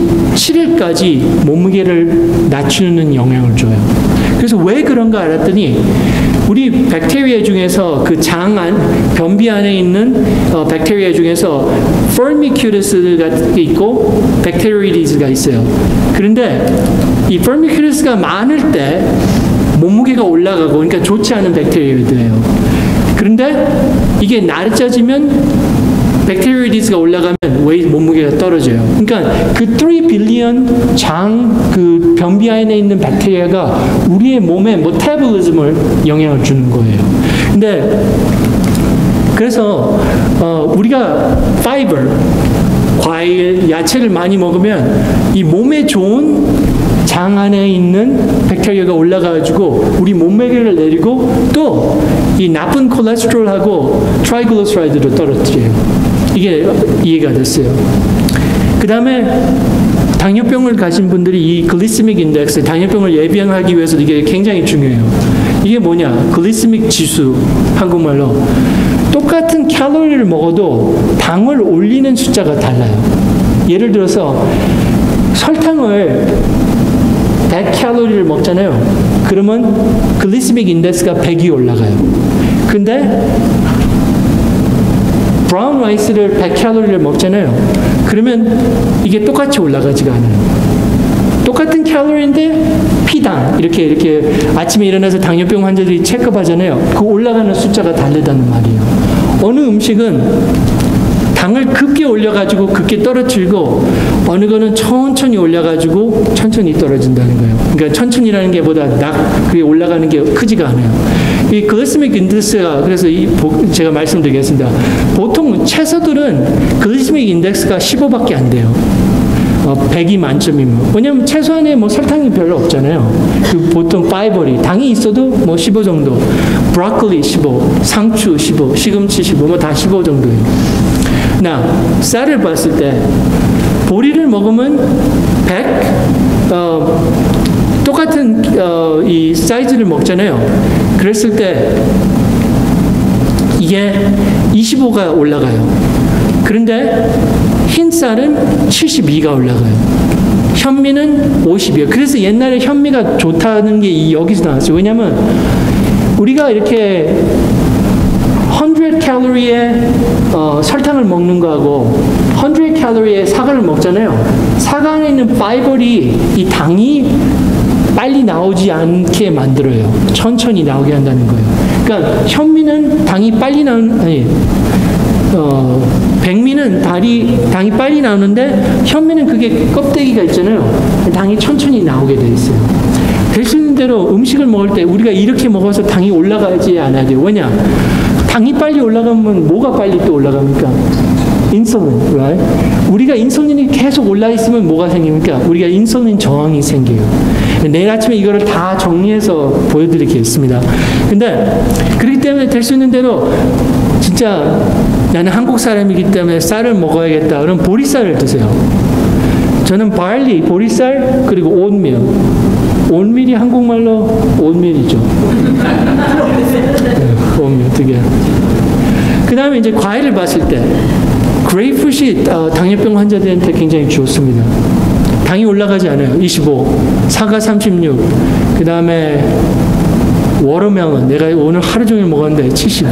17일까지 몸무게를 낮추는 영향을 줘요. 그래서 왜 그런가 알았더니 우리 백테리아 중에서 그 장 안, 변비 안에 있는 백테리아 중에서 Firmicutus가 있고 Bacteroides가 있어요. 그런데 이 Firmicutus가 많을 때 몸무게가 올라가고, 그러니까 좋지 않은 백테리아들이에요. 그런데 이게 낮아지면 백테리오이디스가 올라가면 몸무게가 떨어져요. 그러니까 그 3 빌리언 그 변비 안에 있는 백테리아가 우리의 몸의 메타볼리즘을 영향을 주는 거예요. 근데 그래서 우리가 파이버, 과일, 야채를 많이 먹으면 이 몸에 좋은 장 안에 있는 백테리아가 올라가가지고 우리 몸무게를 내리고 또 이 나쁜 콜레스테롤하고 트라이글리세라이드를 떨어뜨려요. 이게 이해가 됐어요. 그 다음에 당뇨병을 가진 분들이 이 글리세믹 인덱스, 당뇨병을 예방하기 위해서 이게 굉장히 중요해요. 이게 뭐냐? 글리세믹 지수, 한국말로. 똑같은 칼로리를 먹어도 당을 올리는 숫자가 달라요. 예를 들어서 설탕을 100칼로리를 먹잖아요. 그러면 글리세믹 인덱스가 100이 올라가요. 근데 브라운 라이스를 100칼로리를 먹잖아요. 그러면 이게 똑같이 올라가지가 않아요. 똑같은 칼로리인데 피당 이렇게 아침에 일어나서 당뇨병 환자들이 체크하잖아요. 그 올라가는 숫자가 다르다는 말이에요. 어느 음식은 당을 급게 올려가지고 급게 떨어뜨리고 어느 거는 천천히 올려가지고 천천히 떨어진다는 거예요. 그러니까 천천히라는 게 보다 그게 올라가는 게 크지가 않아요. 이 글리세믹 인덱스가, 그래서 제가 말씀드리겠습니다. 보통 채소들은 글리세믹 인덱스가 15밖에 안 돼요. 100이 만점이면. 왜냐면 채소 안에 뭐 설탕이 별로 없잖아요. 보통 파이버리, 당이 있어도 뭐 15 정도. 브로콜리 15, 상추 15, 시금치 15, 뭐 다 15 정도예요. 쌀을 봤을 때 보리를 먹으면 100, 똑같은 이 사이즈를 먹잖아요. 그랬을 때 이게 25가 올라가요. 그런데 흰 쌀은 72가 올라가요. 현미는 50이에요. 그래서 옛날에 현미가 좋다는 게 여기서 나왔어요. 왜냐면 우리가 이렇게 100칼로리에 설탕을 먹는 거하고 100칼로리에 사과를 먹잖아요. 사과 안에 있는 파이버리 이 당이 빨리 나오지 않게 만들어요. 천천히 나오게 한다는 거예요. 그러니까 현미는 당이 빨리 백미는 당이 빨리 나오는데 현미는 그게 껍데기가 있잖아요. 당이 천천히 나오게 돼 있어요. 될 수 있는 대로 음식을 먹을 때 우리가 이렇게 먹어서 당이 올라가지 않아야 돼요. 왜냐? 당이 빨리 올라가면 뭐가 빨리 또 올라갑니까? 인슐린, right? 우리가 인슐린이 계속 올라있으면 뭐가 생깁니까? 우리가 인슐린 저항이 생겨요. 내일 아침에 이거를 다 정리해서 보여드리겠습니다. 근데 그렇기 때문에 될 수 있는 대로 진짜 나는 한국 사람이기 때문에 쌀을 먹어야겠다. 그럼 보리쌀을 드세요. 저는 바일리, 보리쌀, 그리고 오트밀. 오트밀이 한국말로 오트밀이죠. 오트밀 두 개. 그 다음에 이제 과일을 봤을 때 그레이프풋이 당뇨병 환자들한테 굉장히 좋습니다. 당이 올라가지 않아요. 25, 사과 36, 그 다음에 워터멜론, 내가 오늘 하루 종일 먹었는데 72.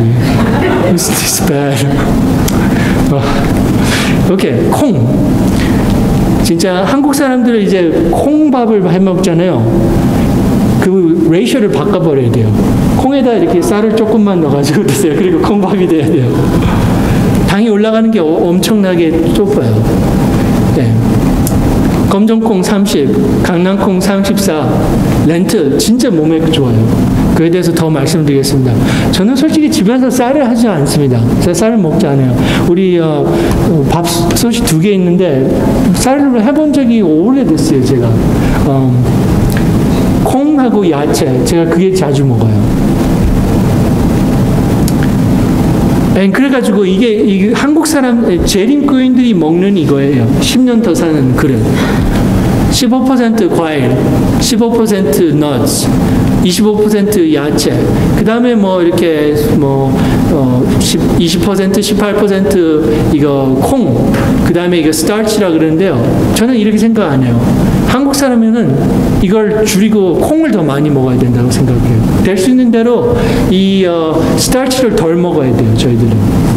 It's bad. 오케이, 콩. 진짜 한국 사람들은 이제 콩밥을 해 먹잖아요. 그 레이셔를 바꿔버려야 돼요. 콩에다 이렇게 쌀을 조금만 넣어가지고 드세요. 그리고 콩밥이 돼야 돼요. 당이 올라가는 게 엄청나게 좁아요. 네. 검정콩 30, 강낭콩 34, 렌트 진짜 몸에 좋아요. 그에 대해서 더 말씀드리겠습니다. 저는 솔직히 집에서 쌀을 하지 않습니다. 제가 쌀을 먹지 않아요. 우리 밥솥이 2개 있는데 쌀을 해본 적이 오래됐어요. 제가 콩하고 야채 제가 그게 자주 먹어요. 그래가지고 이게 한국 사람 재림교인들이 먹는 이거예요. 10년 더 사는 그릇. 15% 과일, 15% nuts, 25% 야채. 그 다음에 뭐 이렇게 20%, 18% 이거 콩. 그 다음에 이거 starch라 그러는데요. 저는 이렇게 생각 안 해요. 한국 사람에는 이걸 줄이고 콩을 더 많이 먹어야 된다고 생각해요. 될 수 있는 대로 이 starch를 덜 먹어야 돼요. 저희들은.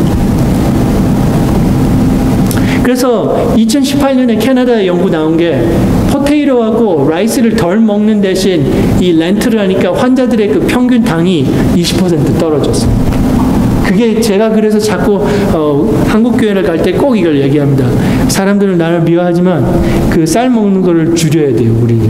그래서 2018년에 캐나다에 연구 나온 게 포테이토하고 라이스를 덜 먹는 대신 이 렌트를 하니까 환자들의 그 평균 당이 20% 떨어졌어요. 그게 제가 그래서 자꾸 한국 교회를 갈 때 꼭 이걸 얘기합니다. 사람들은 나를 미워하지만 그 쌀 먹는 거를 줄여야 돼요, 우리는.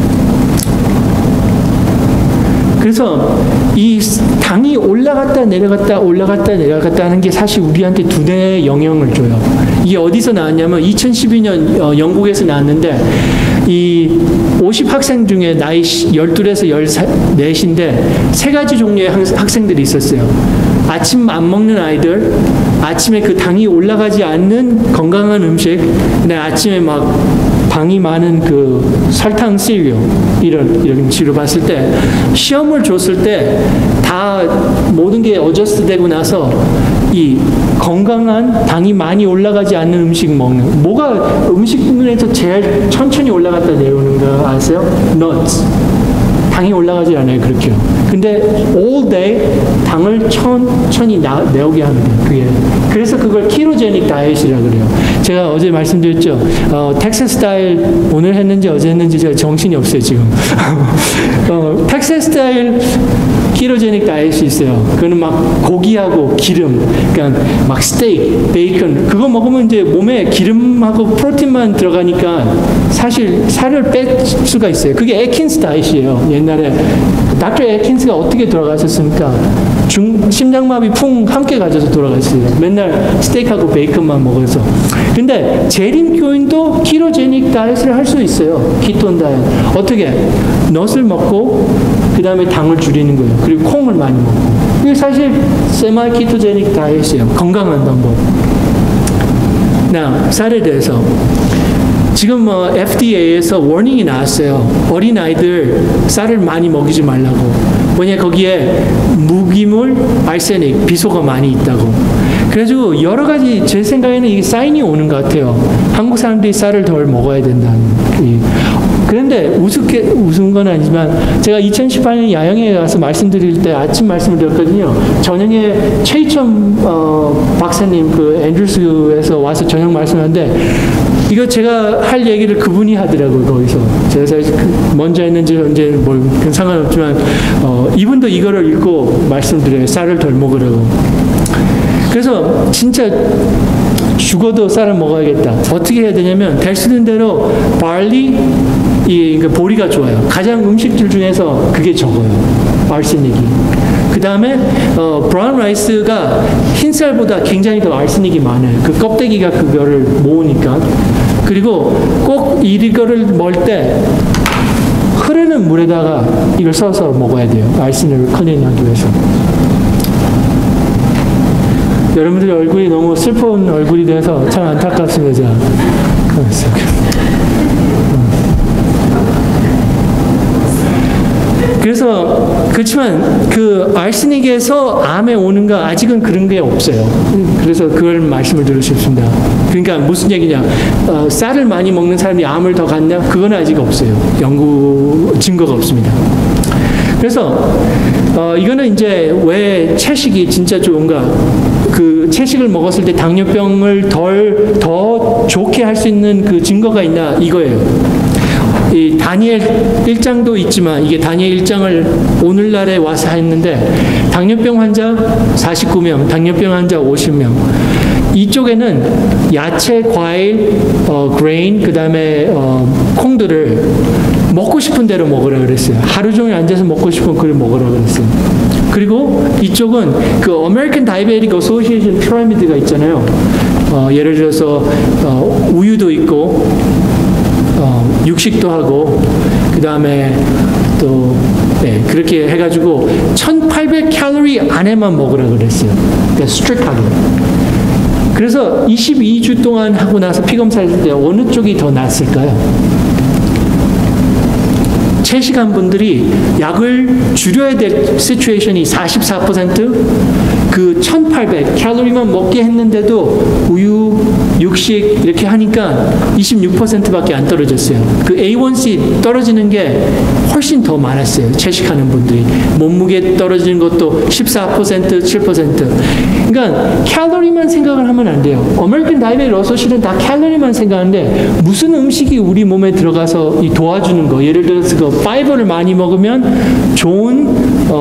그래서 이 당이 올라갔다 내려갔다 올라갔다 내려갔다 하는 게 사실 우리한테 두뇌에 영향을 줘요. 이게 어디서 나왔냐면 2012년 영국에서 나왔는데 이 50학생 중에 나이 12에서 14인데 3가지 종류의 학생들이 있었어요. 아침 안 먹는 아이들, 아침에 그 당이 올라가지 않는 건강한 음식, 근데 아침에 막 당이 많은 그 설탕 시리얼 이런 식으로 봤을 때 시험을 줬을 때 다 모든 게 어저스트 되고 나서 이 건강한 당이 많이 올라가지 않는 음식 먹는 뭐가 음식에서 제일 천천히 올라갔다 내려오는 거 아세요? nuts. 당이 올라가지 않아요. 그렇게요. 근데 all day 당을 천천히 내오게 합니다. 그게. 그래서 그걸 키로제닉 다이어트라고 그래요. 제가 어제 말씀드렸죠. 텍사스 스타일 오늘 했는지 어제 했는지 제가 정신이 없어요. 지금. 텍사스 스타일 키로제닉 다이어트 있어요. 그거는 막 고기하고 기름, 그러니까 막 스테이크, 베이컨 그거 먹으면 이제 몸에 기름하고 프로틴만 들어가니까 사실 살을 뺄 수가 있어요. 그게 에킨스 다이어트예요. 옛날에 닥터 에킨스가 어떻게 돌아가셨습니까? 심장마비 풍 함께 가져서 돌아갔어요. 맨날 스테이크하고 베이컨만 먹어서. 근데 재림교인도 키로제닉 다이어트를 할 수 있어요. 키톤 다이어트. 어떻게? 넛을 먹고 그 다음에 당을 줄이는 거예요. 그리고 콩을 많이 먹고. 이게 사실 세마이 키토제닉 다이어트예요. 건강한 방법. 쌀에 대해서. 지금 FDA에서 워닝이 나왔어요. 어린아이들 쌀을 많이 먹이지 말라고. 왜냐 거기에 무기물, 알세닉, 비소가 많이 있다고. 그래가지고 여러 가지 제 생각에는 이게 사인이 오는 것 같아요. 한국 사람들이 쌀을 덜 먹어야 된다는. 그런데 우스운 건 아니지만 제가 2018년 야영에 가서 말씀드릴 때 아침 말씀을 드렸거든요. 저녁에 최희첨 박사님 그 앤드루스에서 와서 저녁 말씀하는데 이거 제가 할 얘기를 그분이 하더라고요. 거기서 제가 사실 먼저 했는지 언제 뭘 상관없지만 이분도 이거를 읽고 말씀드려요. 쌀을 덜 먹으라고. 그래서 진짜 죽어도 쌀을 먹어야겠다. 어떻게 해야 되냐면 될 수 있는 대로 바리 보리가 좋아요. 가장 음식들 중에서 그게 적어요. 알세닉이. 그 다음에 브라운 라이스가 흰쌀보다 굉장히 더 알세닉이 많아요. 그 껍데기가 그거를 모으니까. 그리고 꼭 이거를 먹을 때 흐르는 물에다가 이걸 써서 먹어야 돼요. 알세닉을 클린하기 위해서. 여러분들의 얼굴이 너무 슬픈 얼굴이 돼서 참 안타깝습니다. 제가. 그래서 그렇지만 그 알세닉에서 암에 오는 거 아직은 그런 게 없어요. 그래서 그걸 말씀을 드리고 싶습니다. 그러니까 무슨 얘기냐? 쌀을 많이 먹는 사람이 암을 더 갖냐? 그건 아직 없어요. 연구 증거가 없습니다. 그래서 이거는 이제 왜 채식이 진짜 좋은가? 그 채식을 먹었을 때 당뇨병을 더 좋게 할 수 있는 그 증거가 있나 이거예요. 이 다니엘 1장도 있지만 이게 다니엘 1장을 오늘날에 와서 했는데 당뇨병 환자 49명, 당뇨병 환자 50명. 이쪽에는 야채, 과일, 그레인, 그 다음에 콩들을 먹고 싶은 대로 먹으라 그랬어요. 하루 종일 앉아서 먹고 싶은 걸 먹으라 그랬어요. 그리고 이쪽은 그 American Diabetic Association 피라미드가 있잖아요. 예를 들어서 우유도 있고 육식도 하고 그 다음에 또 네, 그렇게 해가지고 1800칼로리 안에만 먹으라 그랬어요. 그러니까 스트릭하게. 그래서 22주 동안 하고 나서 피검사했을 때 어느 쪽이 더 낫을까요? 채식한 분들이 약을 줄여야 될 시츄에이션이 44%, 그 1800 칼로리만 먹게 했는데도 우유, 육식 이렇게 하니까 26%밖에 안 떨어졌어요. 그 A1C 떨어지는 게 훨씬 더 많았어요. 채식하는 분들이. 몸무게 떨어지는 것도 14%, 7%. 그러니까 칼로리만 생각을 하면 안 돼요. American Diabetic Association은 다 칼로리만 생각하는데 무슨 음식이 우리 몸에 들어가서 도와주는 거. 예를 들어서 그 파이버를 많이 먹으면 좋은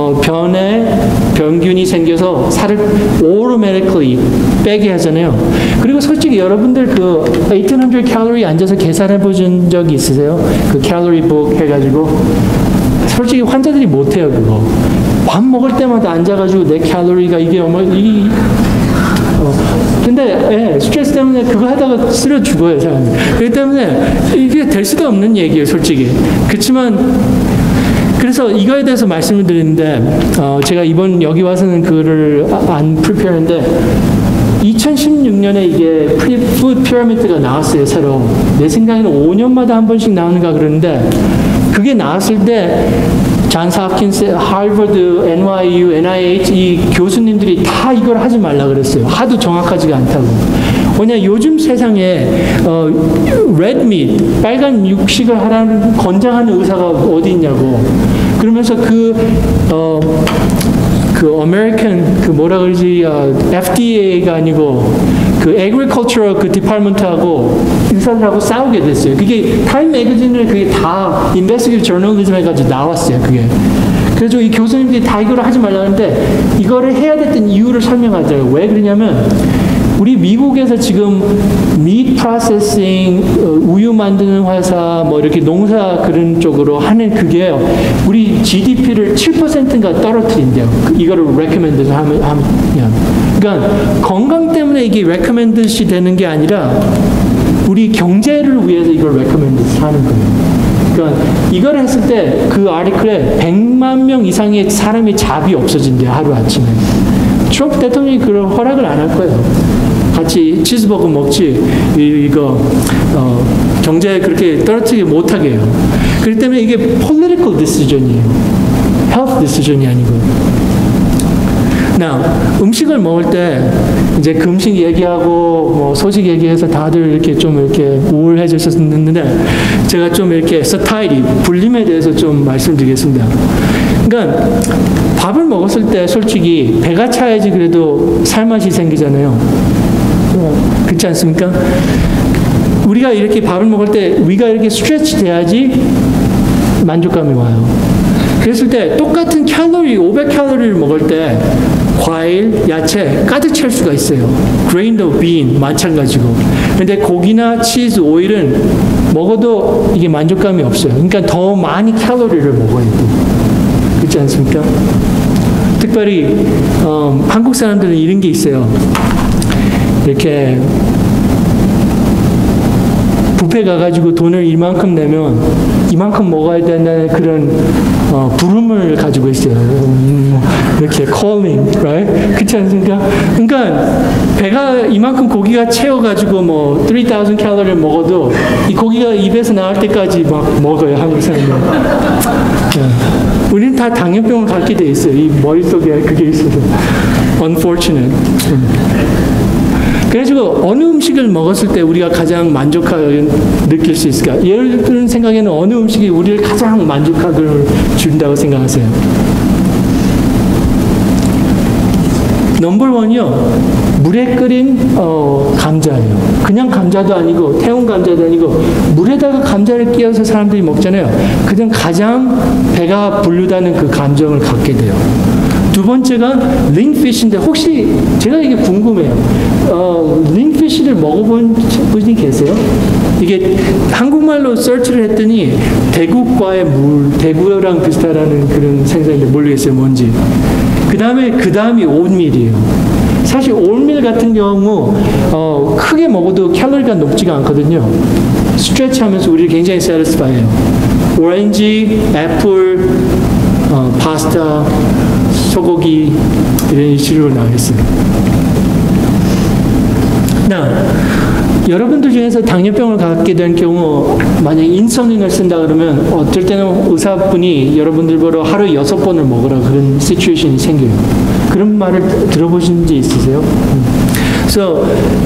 병균이 생겨서 살을 automatically 빼게 하잖아요. 그리고 솔직히 여러분들 그 1800 칼로리 앉아서 계산해 보신 적이 있으세요? 그 칼로리 북 해가지고 솔직히 환자들이 못해요 그거. 밥 먹을 때마다 앉아가지고 내 칼로리가 이게 근데 스트레스 때문에 그거 하다가 쓰러 죽어요 사람이. 그렇기 때문에 이게 될 수도 없는 얘기예요 솔직히. 그렇지만 그래서 이거에 대해서 말씀을 드리는데 제가 이번 여기 와서는 그거를 안 프리페어했는데 2016년에 이게 푸드 피라미드가 나왔어요 새로. 내 생각에는 5년마다 한 번씩 나오는가 그러는데 그게 나왔을 때 존스 홉킨스, 하버드, NYU, NIH 이 교수님들이 다 이걸 하지 말라 그랬어요. 하도 정확하지가 않다고. 왜냐 요즘 세상에 red meat, 빨간 육식을 하라는 권장하는 의사가 어디 있냐고. 그러면서 그 American 그 뭐라 그러지 FDA가 아니고 그 agricultural 그 디파트먼트하고 의사들하고 싸우게 됐어요. 그게 타임 매거진을 그게 다 investigative journalism 해가지고 나왔어요. 그게. 그래서 이 교수님들이 다 이거를 하지 말라는데 이거를 해야 됐던 이유를 설명하더라고요. 왜 그러냐면 우리 미국에서 지금 meat processing, 우유 만드는 회사, 뭐 이렇게 농사 그런 쪽으로 하는 그게 우리 GDP를 7%인가 떨어뜨린대요. 이거를 recommend 하면. 그러니까 건강 때문에 이게 recommend이 되는 게 아니라 우리 경제를 위해서 이걸 recommend 하는 거예요. 그러니까 이걸 했을 때 그 아티클에 100만 명 이상의 사람이 잡이 없어진대요. 하루아침에. 트럼프 대통령이 그런 허락을 안 할 거예요. 같이 치즈버거 먹지 이거 경제 그렇게 떨어뜨리지 못하게 해요. 그렇기 때문에 이게 political decision이에요. health decision이 아니고. Now, 음식을 먹을 때 이제 금식 얘기하고 뭐 소식 얘기해서 다들 이렇게 좀 이렇게 우울해지셨는데 제가 좀 이렇게 satiety, 불림에 대해서 좀 말씀드리겠습니다. 그러니까 밥을 먹었을 때 솔직히 배가 차야지 그래도 살맛이 생기잖아요. 그렇지 않습니까? 우리가 이렇게 밥을 먹을 때 위가 이렇게 스트레치 돼야지 만족감이 와요. 그랬을 때 똑같은 칼로리 500칼로리를 먹을 때 과일, 야채 가득 찰 수가 있어요. grain도 bean 마찬가지고. 근데 고기나 치즈, 오일은 먹어도 이게 만족감이 없어요. 그러니까 더 많이 칼로리를 먹어야 돼요. 그렇지 않습니까? 특별히 한국 사람들은 이런 게 있어요. 이렇게 뷔페 가가지고 돈을 이만큼 내면 이만큼 먹어야 된다는 그런 부름을 가지고 있어요. 이렇게 calling, right? 그렇지 않습니까? 그러니까 배가 이만큼 고기가 채워가지고 뭐 3,000 칼로리를 먹어도 이 고기가 입에서 나올 때까지 막 먹어요. 한국 사람들은. 우리는 다 당뇨병을 갖게 돼 있어요. 이 머릿속에 그게 있어서. Unfortunate. 그래가지고 어느 음식을 먹었을 때 우리가 가장 만족감을 느낄 수 있을까? 여러분 생각에는 어느 음식이 우리를 가장 만족감을 준다고 생각하세요? 넘버 원이요. 물에 끓인 감자예요. 그냥 감자도 아니고 태운 감자도 아니고 물에다가 감자를 끼워서 사람들이 먹잖아요. 그냥 가장 배가 부르다는 그 감정을 갖게 돼요. 두 번째가 링피쉬인데 혹시 제가 이게 궁금해요. 링피쉬를 먹어본 분이 계세요? 이게 한국말로 서치를 했더니 대구과의 물, 대구랑 비슷하다는 그런 생각인데 모르겠어요. 뭔지. 그 다음이 오트밀이에요. 사실 오트밀 같은 경우 크게 먹어도 칼로리가 높지가 않거든요. 스트레치 하면서 우리를 굉장히 satisfy해요. 오렌지, 애플, 파스타, 소고기 이런 식으로 나와있어요. 여러분들 중에서 당뇨병을 갖게 된 경우 만약에 인슐린을 쓴다 그러면 어떨 때는 의사분이 여러분들 보러 하루 6번을 먹으라 그런 시츄에이션이 생겨요. 그런 말을 들어보신 적 있으세요? 그래서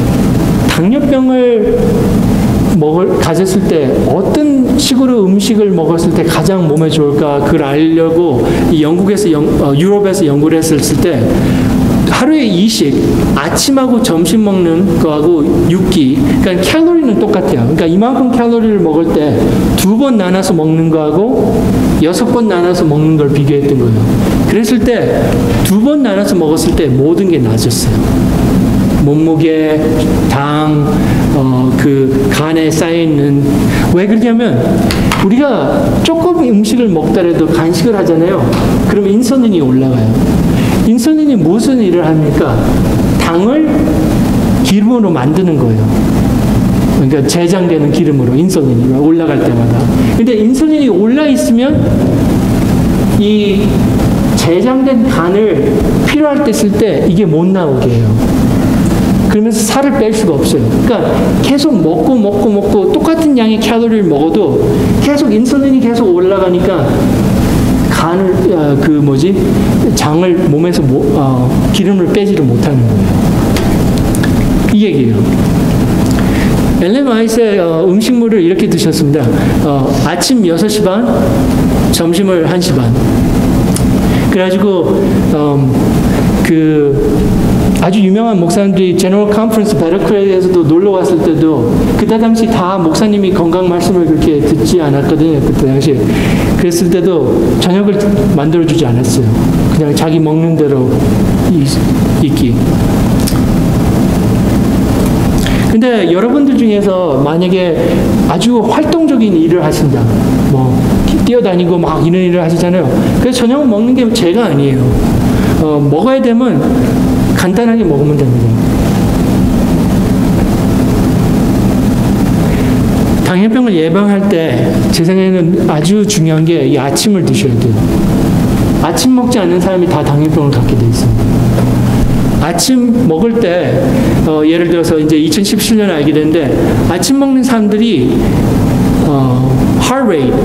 당뇨병을 가졌을 때 어떤 식으로 음식을 먹었을 때 가장 몸에 좋을까 그걸 알려고 유럽에서 연구를 했을 때 하루에 2식, 아침하고 점심 먹는 거하고 6끼, 그러니까 칼로리는 똑같아요. 그러니까 이만큼 칼로리를 먹을 때 2번 나눠서 먹는 거하고 6번 나눠서 먹는 걸 비교했던 거예요. 그랬을 때 2번 나눠서 먹었을 때 모든 게 낮았어요. 몸무게, 당, 그 간에 쌓여있는. 왜 그러냐면 우리가 조금 음식을 먹더라도 간식을 하잖아요. 그러면 인슐린이 올라가요. 인슐린이 무슨 일을 합니까? 당을 기름으로 만드는 거예요. 그러니까 제장되는 기름으로 인슐린이 올라갈 때마다. 근데 인슐린이 올라 있으면 이 제장된 간을 필요할 때 쓸 때 이게 못 나오게 해요. 그러면서 살을 뺄 수가 없어요. 그러니까 계속 먹고 똑같은 양의 칼로리를 먹어도 계속 인슐린이 계속 올라가니까 간을 장을 몸에서 기름을 빼지를 못하는 거예요. 이 얘기예요. 엘렌 화이트의 음식물을 이렇게 드셨습니다. 아침 6시 반, 점심을 1시 반. 그래가지고 아주 유명한 목사님들이 제너럴 컨퍼런스 베르클리에서도 놀러 왔을 때도 그때 당시 다 목사님이 건강 말씀을 그렇게 듣지 않았거든요. 그때 당시 그랬을 때도 저녁을 만들어주지 않았어요. 그냥 자기 먹는 대로 있기. 근데 여러분들 중에서 만약에 아주 활동적인 일을 하신다. 뭐 뛰어다니고 막 이런 일을 하시잖아요. 그래서 저녁 먹는 게 죄가 아니에요. 먹어야 되면 간단하게 먹으면 됩니다. 당뇨병을 예방할 때 제 생각에는 아주 중요한 게 이 아침을 드셔야 돼요. 아침 먹지 않는 사람이 다 당뇨병을 갖게 돼 있습니다. 아침 먹을 때 예를 들어서 이제 2017년에 알게 됐는데 아침 먹는 사람들이 heart rate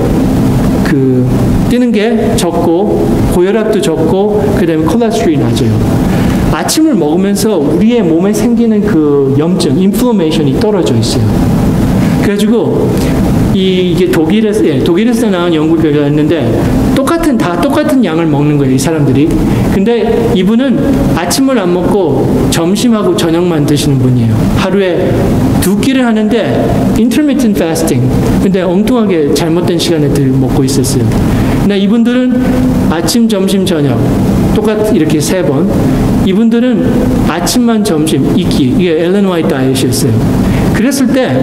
뛰는 게 적고 고혈압도 적고 그다음에 콜레스테롤이 낮아요. 아침을 먹으면서 우리의 몸에 생기는 그 염증, 인플레이션이 떨어져 있어요. 그래가지고 이게 독일에서 나온 연구 결과가 있는데 다 똑같은 양을 먹는 거예요, 이 사람들이. 근데 이분은 아침을 안 먹고 점심하고 저녁만 드시는 분이에요. 하루에 2끼를 하는데 intermittent fasting. 근데 엉뚱하게 잘못된 시간에 먹고 있었어요. 근데 이분들은 아침, 점심, 저녁 똑같이 이렇게 3번. 이분들은 아침만 점심 2끼. 이게 엘렌 화이트 다이어트였어요. 그랬을 때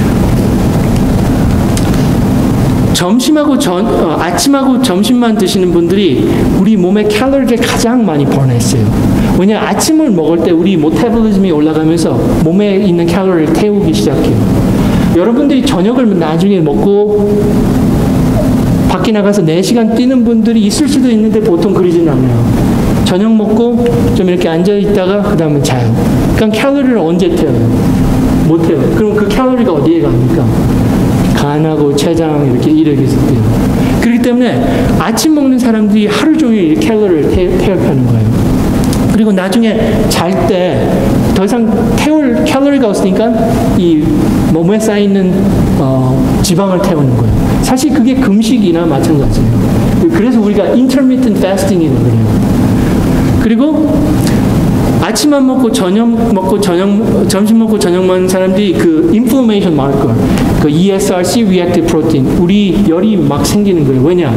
아침하고 점심만 드시는 분들이 우리 몸의 칼로리를 가장 많이 버냈어요. 왜냐하면 아침을 먹을 때 우리 메타볼리즘이 올라가면서 몸에 있는 칼로리를 태우기 시작해요. 여러분들이 저녁을 나중에 먹고 밖에 나가서 4시간 뛰는 분들이 있을 수도 있는데 보통 그러지는 않아요. 저녁 먹고 좀 이렇게 앉아있다가 그 다음에 자요. 그러니까 칼로리를 언제 태워요? 못 태워요. 그럼 그 칼로리가 어디에 갑니까? 간하고 췌장 이렇게 일으켰을 때요. 그렇기 때문에 아침 먹는 사람들이 하루 종일 칼로리를 태엽하는 거예요. 그리고 나중에 잘 때 더 이상 태울 캘로리가 없으니까 이 몸에 쌓이는 지방을 태우는 거예요. 사실 그게 금식이나 마찬가지예요. 그래서 우리가 intermittent fasting이라고 그래요. 그리고 아침만 먹고 저녁 먹고 점심 먹고 저녁 먹는 사람들이 그 inflammation marker, 그 ESRC reactive protein, 우리 열이 막 생기는 거예요. 왜냐?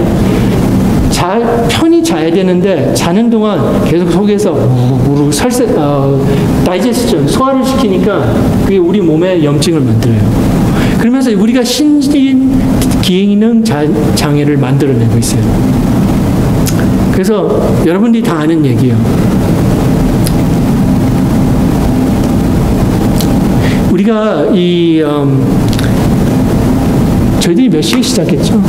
편히 자야 되는데 자는 동안 계속 속에서 다이제스션, 소화를 시키니까 그게 우리 몸에 염증을 만들어요. 그러면서 우리가 신진 기능 장애를 만들어내고 있어요. 그래서 여러분들이 다 아는 얘기예요. 우리가 저희들이 몇 시에 시작했죠?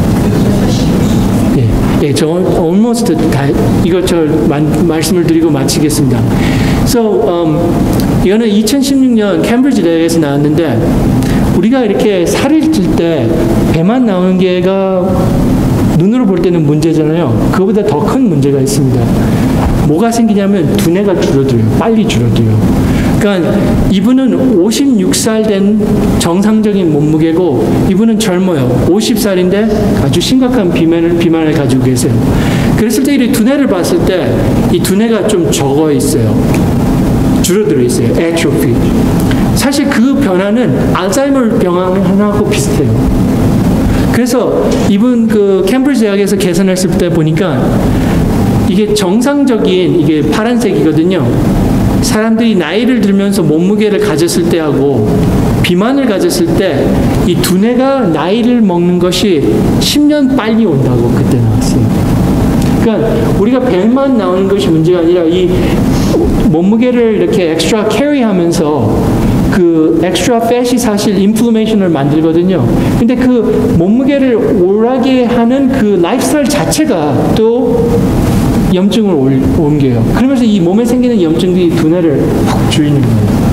예, 저 almost 다 이거 저 말씀을 드리고 마치겠습니다. So 이거는 2016년 캠브리지 대회에서 나왔는데 우리가 이렇게 살을 찔 때 배만 나오는 게가 눈으로 볼 때는 문제잖아요. 그거보다 더 큰 문제가 있습니다. 뭐가 생기냐면 두뇌가 줄어들어요. 빨리 줄어들어요. 그러니까 이분은 56살 된 정상적인 몸무게고 이분은 젊어요. 50살인데 아주 심각한 비만을 가지고 계세요. 그랬을 때 이 두뇌를 봤을 때 이 두뇌가 좀 적어 있어요. 줄어들어 있어요. atrophy. 사실 그 변화는 알츠하이머 병하고 비슷해요. 그래서 이분 그 캠브리지 대학에서 계산했을 때 보니까 이게 정상적인 이게 파란색이거든요. 사람들이 나이를 들면서 몸무게를 가졌을 때하고 비만을 가졌을 때 이 두뇌가 나이를 먹는 것이 10년 빨리 온다고 그때 나왔어요. 그러니까 우리가 배만 나오는 것이 문제가 아니라 이 몸무게를 이렇게 엑스트라 캐리하면서 그 엑스트라 팻이 사실 인플레이션을 만들거든요. 근데 그 몸무게를 오르게 하는 그 라이프스타일 자체가 또 염증을 옮겨요. 그러면서 이 몸에 생기는 염증들이 두뇌를 확 줄이는 거예요.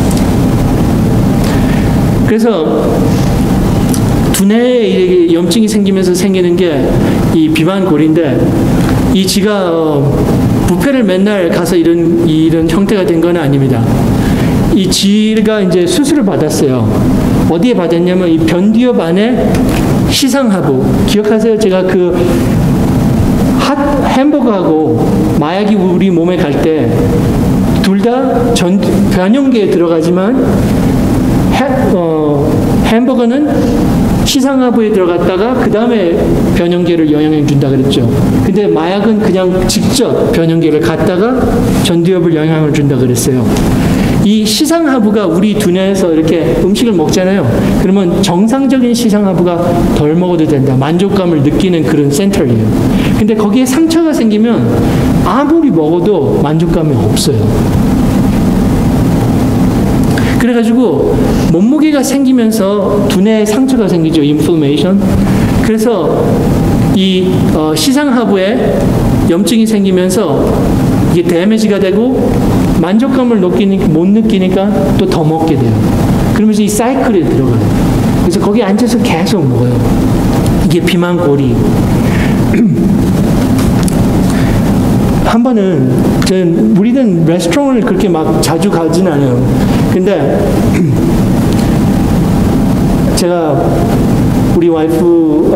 그래서 두뇌에 염증이 생기면서 생기는 게 이 비만골인데 이 지가 뷔페를 맨날 가서 이런 형태가 된 건 아닙니다. 이 지가 이제 수술을 받았어요. 어디에 받았냐면 이 변두엽 안에 시상하부. 기억하세요? 제가 그 햄버거하고 마약이 우리 몸에 갈 때 둘 다 변형계에 들어가지만 햄버거는 시상하부에 들어갔다가 그 다음에 변형계를 영향을 준다 그랬죠. 근데 마약은 그냥 직접 변형계를 갔다가 전두엽을 영향을 준다 그랬어요. 이 시상하부가 우리 두뇌에서 이렇게 음식을 먹잖아요. 그러면 정상적인 시상하부가 덜 먹어도 된다. 만족감을 느끼는 그런 센터예요. 근데 거기에 상처가 생기면 아무리 먹어도 만족감이 없어요. 그래가지고 몸무게가 생기면서 두뇌에 상처가 생기죠. 인플레이션. 그래서 이 시상하부에 염증이 생기면서 이게 데미지가 되고 만족감을 못 느끼니까 또 더 먹게 돼요. 그러면서 이 사이클에 들어가요. 그래서 거기 앉아서 계속 먹어요. 이게 비만골이. 한 번은 우리는 레스토랑을 그렇게 막 자주 가진 않아요. 근데 제가 우리 와이프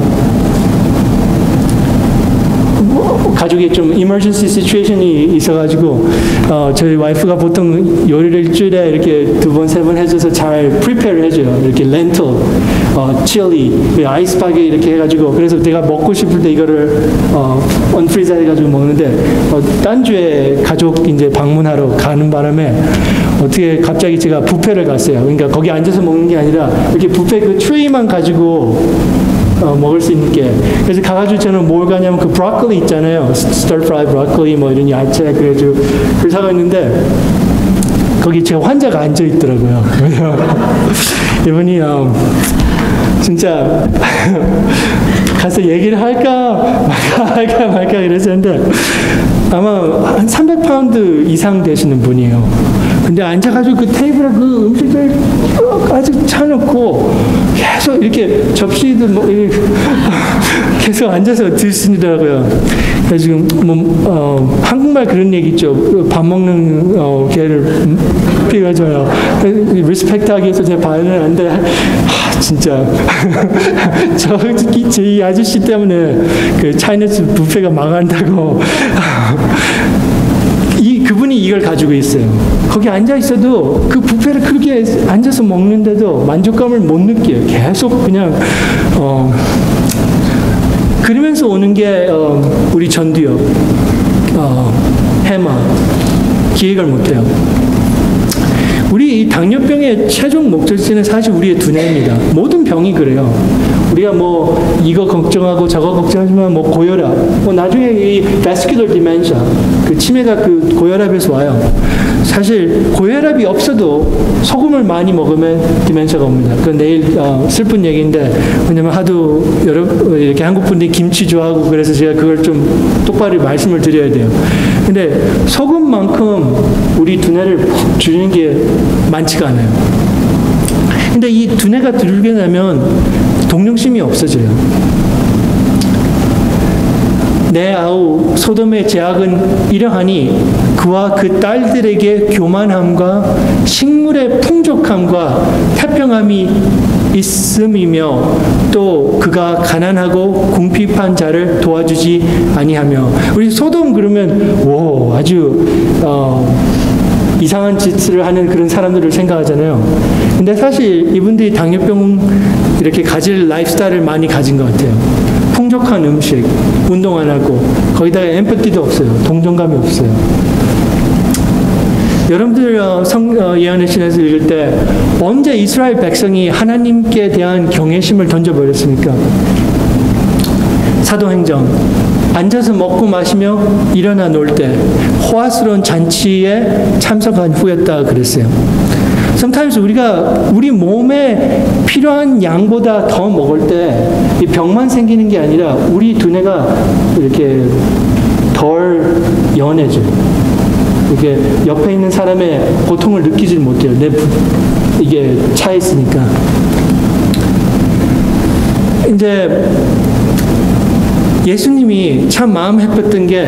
가족에 좀 emergency situation이 있어가지고 저희 와이프가 보통 요리를 일주일에 이렇게 2번, 3번 해줘서 잘 prepare 해줘요. 이렇게 lentil, chili, 아이스파게 이렇게 해가지고 그래서 내가 먹고 싶을 때 이거를 언프리즈 해가지고 먹는데 딴 주에 가족 이제 방문하러 가는 바람에 어떻게 갑자기 제가 뷔페를 갔어요. 그러니까 거기 앉아서 먹는 게 아니라 이렇게 뷔페 그 트레이만 가지고 먹을 수 있는 게. 그래서 가가지고 저는 뭘 가냐면 그 브로콜리 있잖아요. stir fry 브로콜리 뭐 이런 야채 그래가지고 그걸 사갔는데 거기 제 환자가 앉아 있더라고요. 이분이 진짜 가서 얘기를 할까 말까 이랬었는데 아마 한 300파운드 이상 되시는 분이에요. 근데 앉아가지고 그 테이블에 그 음식들 아주 차놓고 계속 이렇게 접시도 뭐 이렇게 계속 앉아서 드시더라고요. 지금 뭐 한국말 그런 얘기 있죠. 밥 먹는 개를 피가져요. 리스펙트하기 위해서 제가 발언을 하는데 진짜 이 아저씨 때문에 그 차이니즈 뷔페가 망한다고. 그분이 이걸 가지고 있어요. 거기 앉아 있어도 그 뷔페를 그렇게 앉아서 먹는데도 만족감을 못 느껴요. 계속 그냥 그러면서 오는 게 우리 전두엽, 해마 기획을 못해요. 우리 이 당뇨병의 최종 목적지는 사실 우리의 두뇌입니다. 모든 병이 그래요. 우리가 뭐 이거 걱정하고 저거 걱정하지만 뭐 고혈압, 뭐 나중에 이 vascular dementia, 그 치매가 그 고혈압에서 와요. 사실 고혈압이 없어도 소금을 많이 먹으면 디멘샤가 옵니다. 그건 내일 슬픈 얘기인데, 왜냐면 하도 이렇게 한국 분들이 김치 좋아하고 그래서 제가 그걸 좀 똑바로 말씀을 드려야 돼요. 근데 소금만큼 우리 두뇌를 푹 줄이는 게 많지가 않아요. 근데 이 두뇌가 들게 되면 동정심이 없어져요. 내 아우 소돔의 제약은 이러하니 그와 그 딸들에게 교만함과 식물의 풍족함과 태평함이 있음이며 또 그가 가난하고 궁핍한 자를 도와주지 아니하며. 우리 소돔 그러면 오 아주 이상한 짓을 하는 그런 사람들을 생각하잖아요. 근데 사실 이분들이 당뇨병 이렇게 가질 라이프스타일을 많이 가진 것 같아요. 풍족한 음식, 운동 안 하고, 거기다가 엠퍼티도 없어요. 동정감이 없어요. 여러분들 예언의 신에서 읽을 때 언제 이스라엘 백성이 하나님께 대한 경외심을 던져버렸습니까? 사도행전 앉아서 먹고 마시며 일어나 놀 때 호화스러운 잔치에 참석한 후였다 그랬어요. sometimes 우리가 우리 몸에 필요한 양보다 더 먹을 때 이 병만 생기는 게 아니라 우리 두뇌가 이렇게 덜 연해져요. 이게 옆에 있는 사람의 고통을 느끼질 못해요. 이게 차 있으니까. 이제 예수님이 참 마음 해뻤던 게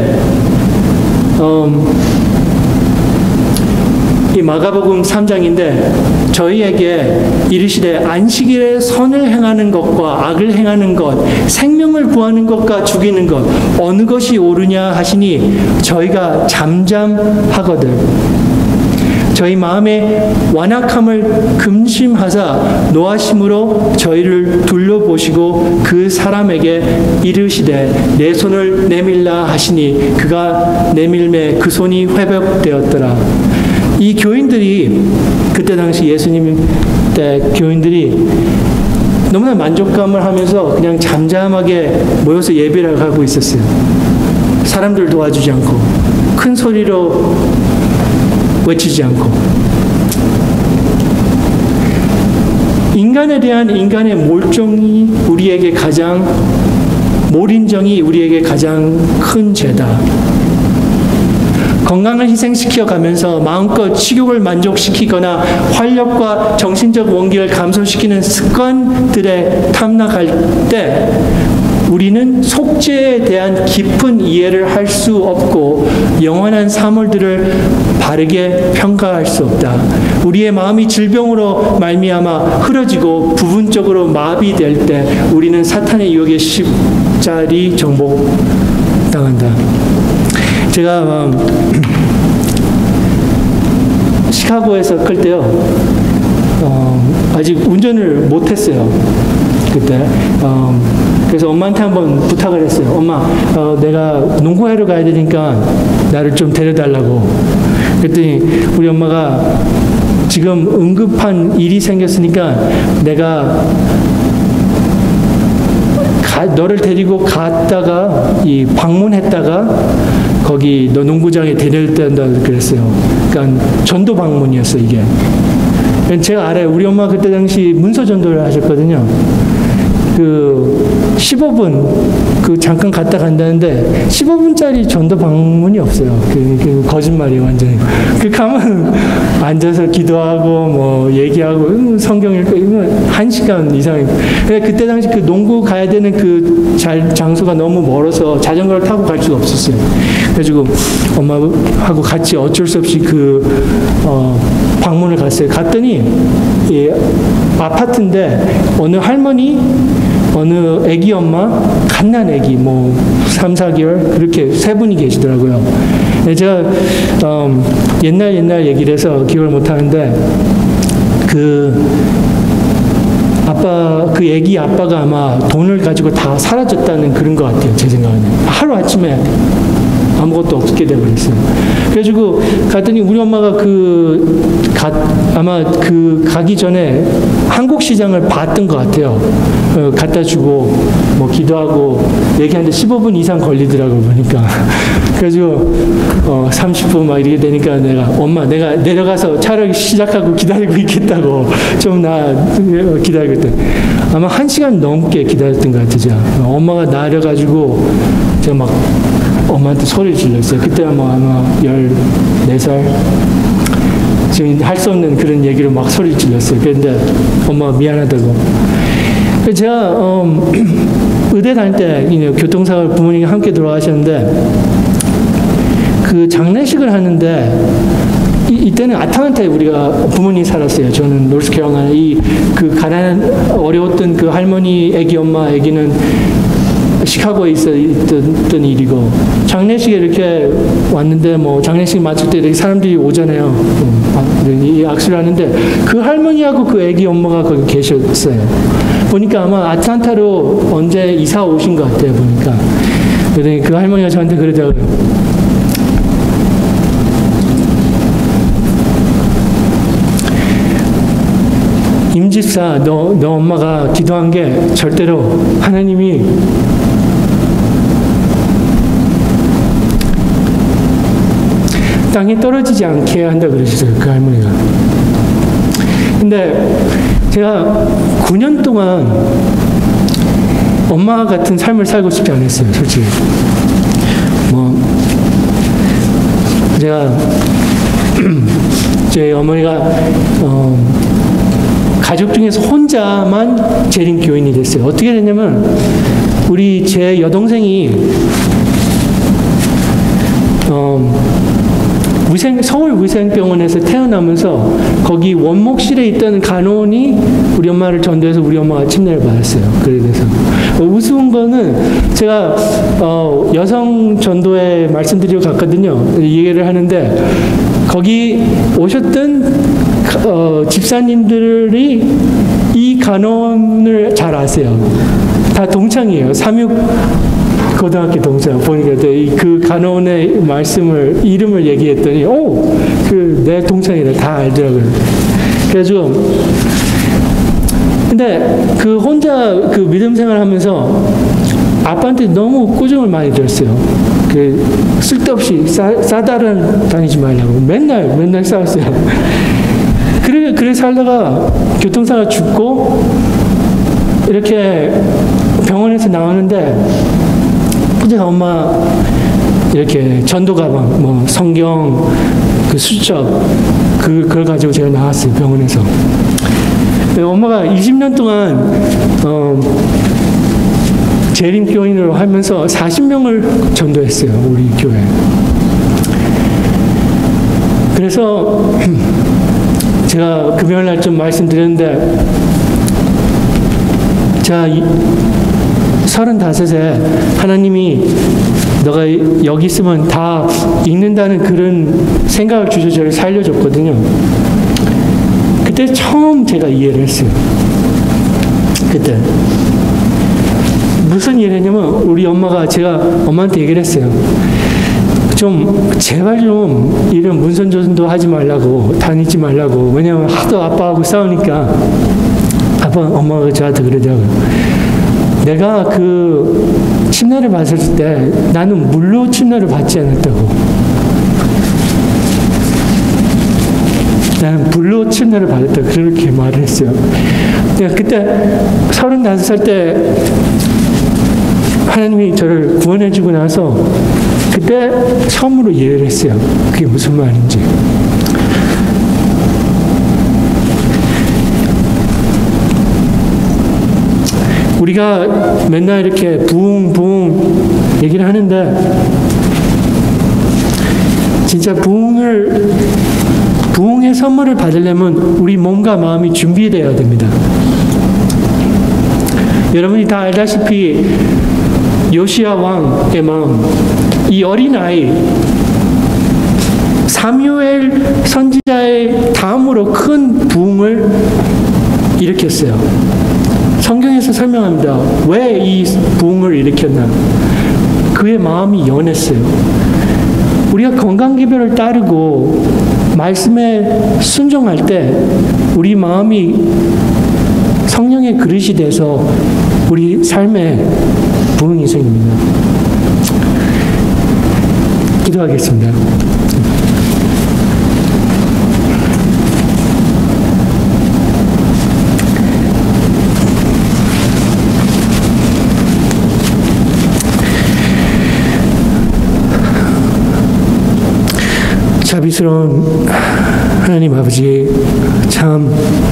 이 마가복음 3장인데 저희에게 이르시되 안식일에 선을 행하는 것과 악을 행하는 것, 생명을 구하는 것과 죽이는 것 어느 것이 옳으냐 하시니 저희가 잠잠하거든. 저희 마음의 완악함을 금심하사 노하심으로 저희를 둘러보시고 그 사람에게 이르시되 내 손을 내밀라 하시니 그가 내밀매 그 손이 회복되었더라. 이 교인들이 그때 당시 예수님 때 교인들이 너무나 만족감을 하면서 그냥 잠잠하게 모여서 예배를 하고 있었어요. 사람들 도와주지 않고 큰 소리로 외치지 않고. 인간에 대한 인간의 몰종이 우리에게 몰인정이 우리에게 가장 큰 죄다. 건강을 희생시켜 가면서 마음껏 식욕을 만족시키거나 활력과 정신적 원기를 감소시키는 습관들에 탐락할 때 우리는 속죄에 대한 깊은 이해를 할 수 없고 영원한 사물들을 바르게 평가할 수 없다. 우리의 마음이 질병으로 말미암아 흐려지고 부분적으로 마비될 때 우리는 사탄의 유혹에 십자리 정복당한다. 제가 시카고에서 클 때요, 아직 운전을 못했어요. 그때. 그래서 엄마한테 한번 부탁을 했어요. 엄마, 내가 농구하러 가야 되니까 나를 좀 데려달라고. 그랬더니 우리 엄마가 지금 응급한 일이 생겼으니까 내가 너를 데리고 갔다가 방문했다가 거기 너 농구장에 데려다 그랬어요. 그러니까 전도 방문이었어 이게. 제가 알아요. 우리 엄마 그때 당시 문서 전도를 하셨거든요. 그 15분 그 잠깐 갔다 간다는데 15분짜리 전도 방문이 없어요. 그 거짓말이에요, 완전히. 그 가면 앉아서 기도하고 뭐 얘기하고 성경 읽고 이건 1시간 이상. 그때 당시 그 농구 가야 되는 그 장소가 너무 멀어서 자전거를 타고 갈 수가 없었어요. 그래가지고 엄마하고 같이 어쩔 수 없이 방문을 갔어요. 갔더니 아파트인데 어느 할머니, 어느 애기 엄마, 갓난 애기 뭐 3, 4개월 그렇게 세 분이 계시더라고요. 제가 옛날 얘기를 해서 기억을 못 하는데 그 애기 아빠가 아마 돈을 가지고 다 사라졌다는 그런 것 같아요. 제 생각에는. 하루아침에 아무것도 없게 돼버렸어요. 그래가지고 갔더니 우리 엄마가 아마 가기 전에 한국 시장을 봤던 것 같아요. 갖다 주고 뭐 기도하고 얘기하는데 15분 이상 걸리더라고요, 보니까. 그래가지고 30분 막 이렇게 되니까 엄마 내가 내려가서 차를 시작하고 기다리고 있겠다고 좀 기다리고 있다. 아마 1시간 넘게 기다렸던 것 같아요. 제가. 엄마가 내려가지고 제가 막 엄마한테 소리를 질렀어요. 그때 아마 14살. 지금 할 수 없는 그런 얘기를 막 소리를 질렀어요. 그런데 엄마가 미안하다고. 제가 의대 다닐 때 교통사고 부모님이 함께 돌아가셨는데 그 장례식을 하는데 이때는 아틀란타에 우리가 부모님이 살았어요. 저는 노스캐롤라이나 그 가난한 어려웠던 그 할머니 애기 엄마 애기는 시카고에 있었던 일이고 장례식에 이렇게 왔는데 뭐 장례식 마칠 때 이렇게 사람들이 오잖아요. 악수를 하는데 그 할머니하고 그 애기 엄마가 거기 계셨어요. 보니까 아마 아틀란타로 언제 이사 오신 것 같아요. 보니까. 그랬더니 그 할머니가 저한테 그러더라고요. 임집사, 너 엄마가 기도한 게 절대로 하나님이 땅에 떨어지지 않게 한다 그러셨어요. 그 할머니가. 근데 제가 9년 동안 엄마 같은 삶을 살고 싶지 않았어요. 솔직히. 제가 제 어머니가 가족 중에서 혼자만 재림 교인이 됐어요. 어떻게 됐냐면 제 여동생이 서울 위생병원에서 태어나면서 거기 원목실에 있던 간호원이 우리 엄마를 전도해서 우리 엄마가 침례를 받았어요. 그래서 우스운 거는 제가 여성 전도에 말씀드리고 갔거든요. 얘기를 하는데 거기 오셨던 집사님들이 이 간호원을 잘 아세요. 다 동창이에요. 고등학교 동창. 보니까 그 간호원의 이름을 얘기했더니, 내 동창이다. 다 알더라고요. 그래가지고, 근데 혼자 믿음 생활 하면서 아빠한테 너무 꾸중을 많이 들었어요. 쓸데없이 싸다른 다니지 말라고. 맨날 싸웠어요. 그래 살다가 교통사고 죽고, 이렇게 병원에서 나오는데, 제가 엄마 이렇게 전도 가방, 성경, 수첩, 그걸 가지고 제가 나왔어요, 병원에서. 엄마가 20년 동안, 재림교인으로 하면서 40명을 전도했어요, 우리 교회. 그래서 제가 금요일날 좀 말씀드렸는데, 자, 35에 하나님이 너가 여기 있으면 다 읽는다는 그런 생각을 주셔서 저를 살려줬거든요. 그때 처음 제가 이해를 했어요. 그때. 무슨 일을 했냐면 우리 엄마가 제가 엄마한테 얘기를 했어요. 제발 이런 문선전도 하지 말라고, 다니지 말라고. 왜냐면 하도 아빠하고 싸우니까 엄마가 저한테 그러더라고요. 내가 침례를 받았을 때 나는 물로 침례를 받지 않았다고. 나는 불로 침례를 받았다. 그렇게 말을 했어요. 내가 그때 35살 때 하나님이 저를 구원해주고 나서 그때 처음으로 이해를 했어요. 그게 무슨 말인지. 우리가 맨날 이렇게 부흥 얘기를 하는데 진짜 부흥의 선물을 받으려면 우리 몸과 마음이 준비되어야 됩니다. 여러분이 다 알다시피 요시야 왕의 마음, 이 어린아이 사무엘 선지자의 다음으로 큰 부흥을 일으켰어요. 성경에서 설명합니다. 왜 이 부흥을 일으켰나? 그의 마음이 연했어요. 우리가 건강기별을 따르고 말씀에 순종할 때 우리 마음이 성령의 그릇이 돼서 우리 삶에 부흥이 생깁니다. 기도하겠습니다. 자비스러운 하나님 아버지, 참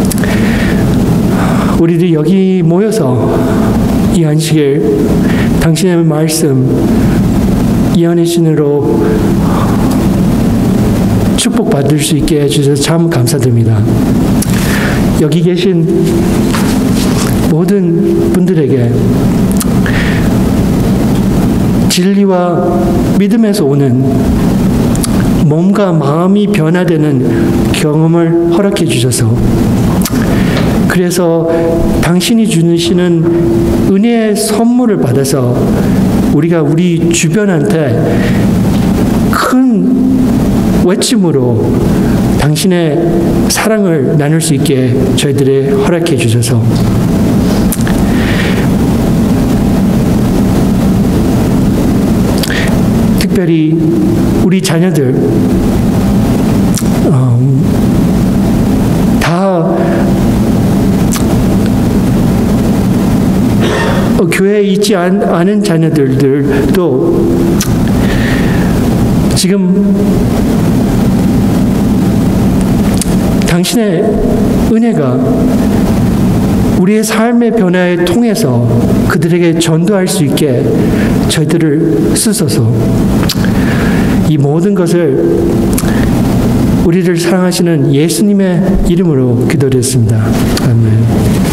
우리들이 여기 모여서 이 안식일 당신의 말씀 예언의 신으로 축복받을 수 있게 해주셔서 참 감사드립니다. 여기 계신 모든 분들에게 진리와 믿음에서 오는 몸과 마음이 변화되는 경험을 허락해 주셔서 그래서 당신이 주시는 은혜의 선물을 받아서 우리가 우리 주변한테 큰 외침으로 당신의 사랑을 나눌 수 있게 저희들의 허락해 주셔서 특별히 우리 자녀들 다 교회에 있지 않은 자녀들도 지금 당신의 은혜가 우리의 삶의 변화에 통해서 그들에게 전도할 수 있게 저희들을 쓰소서. 이 모든 것을 우리를 사랑하시는 예수님의 이름으로 기도드렸습니다. 아멘.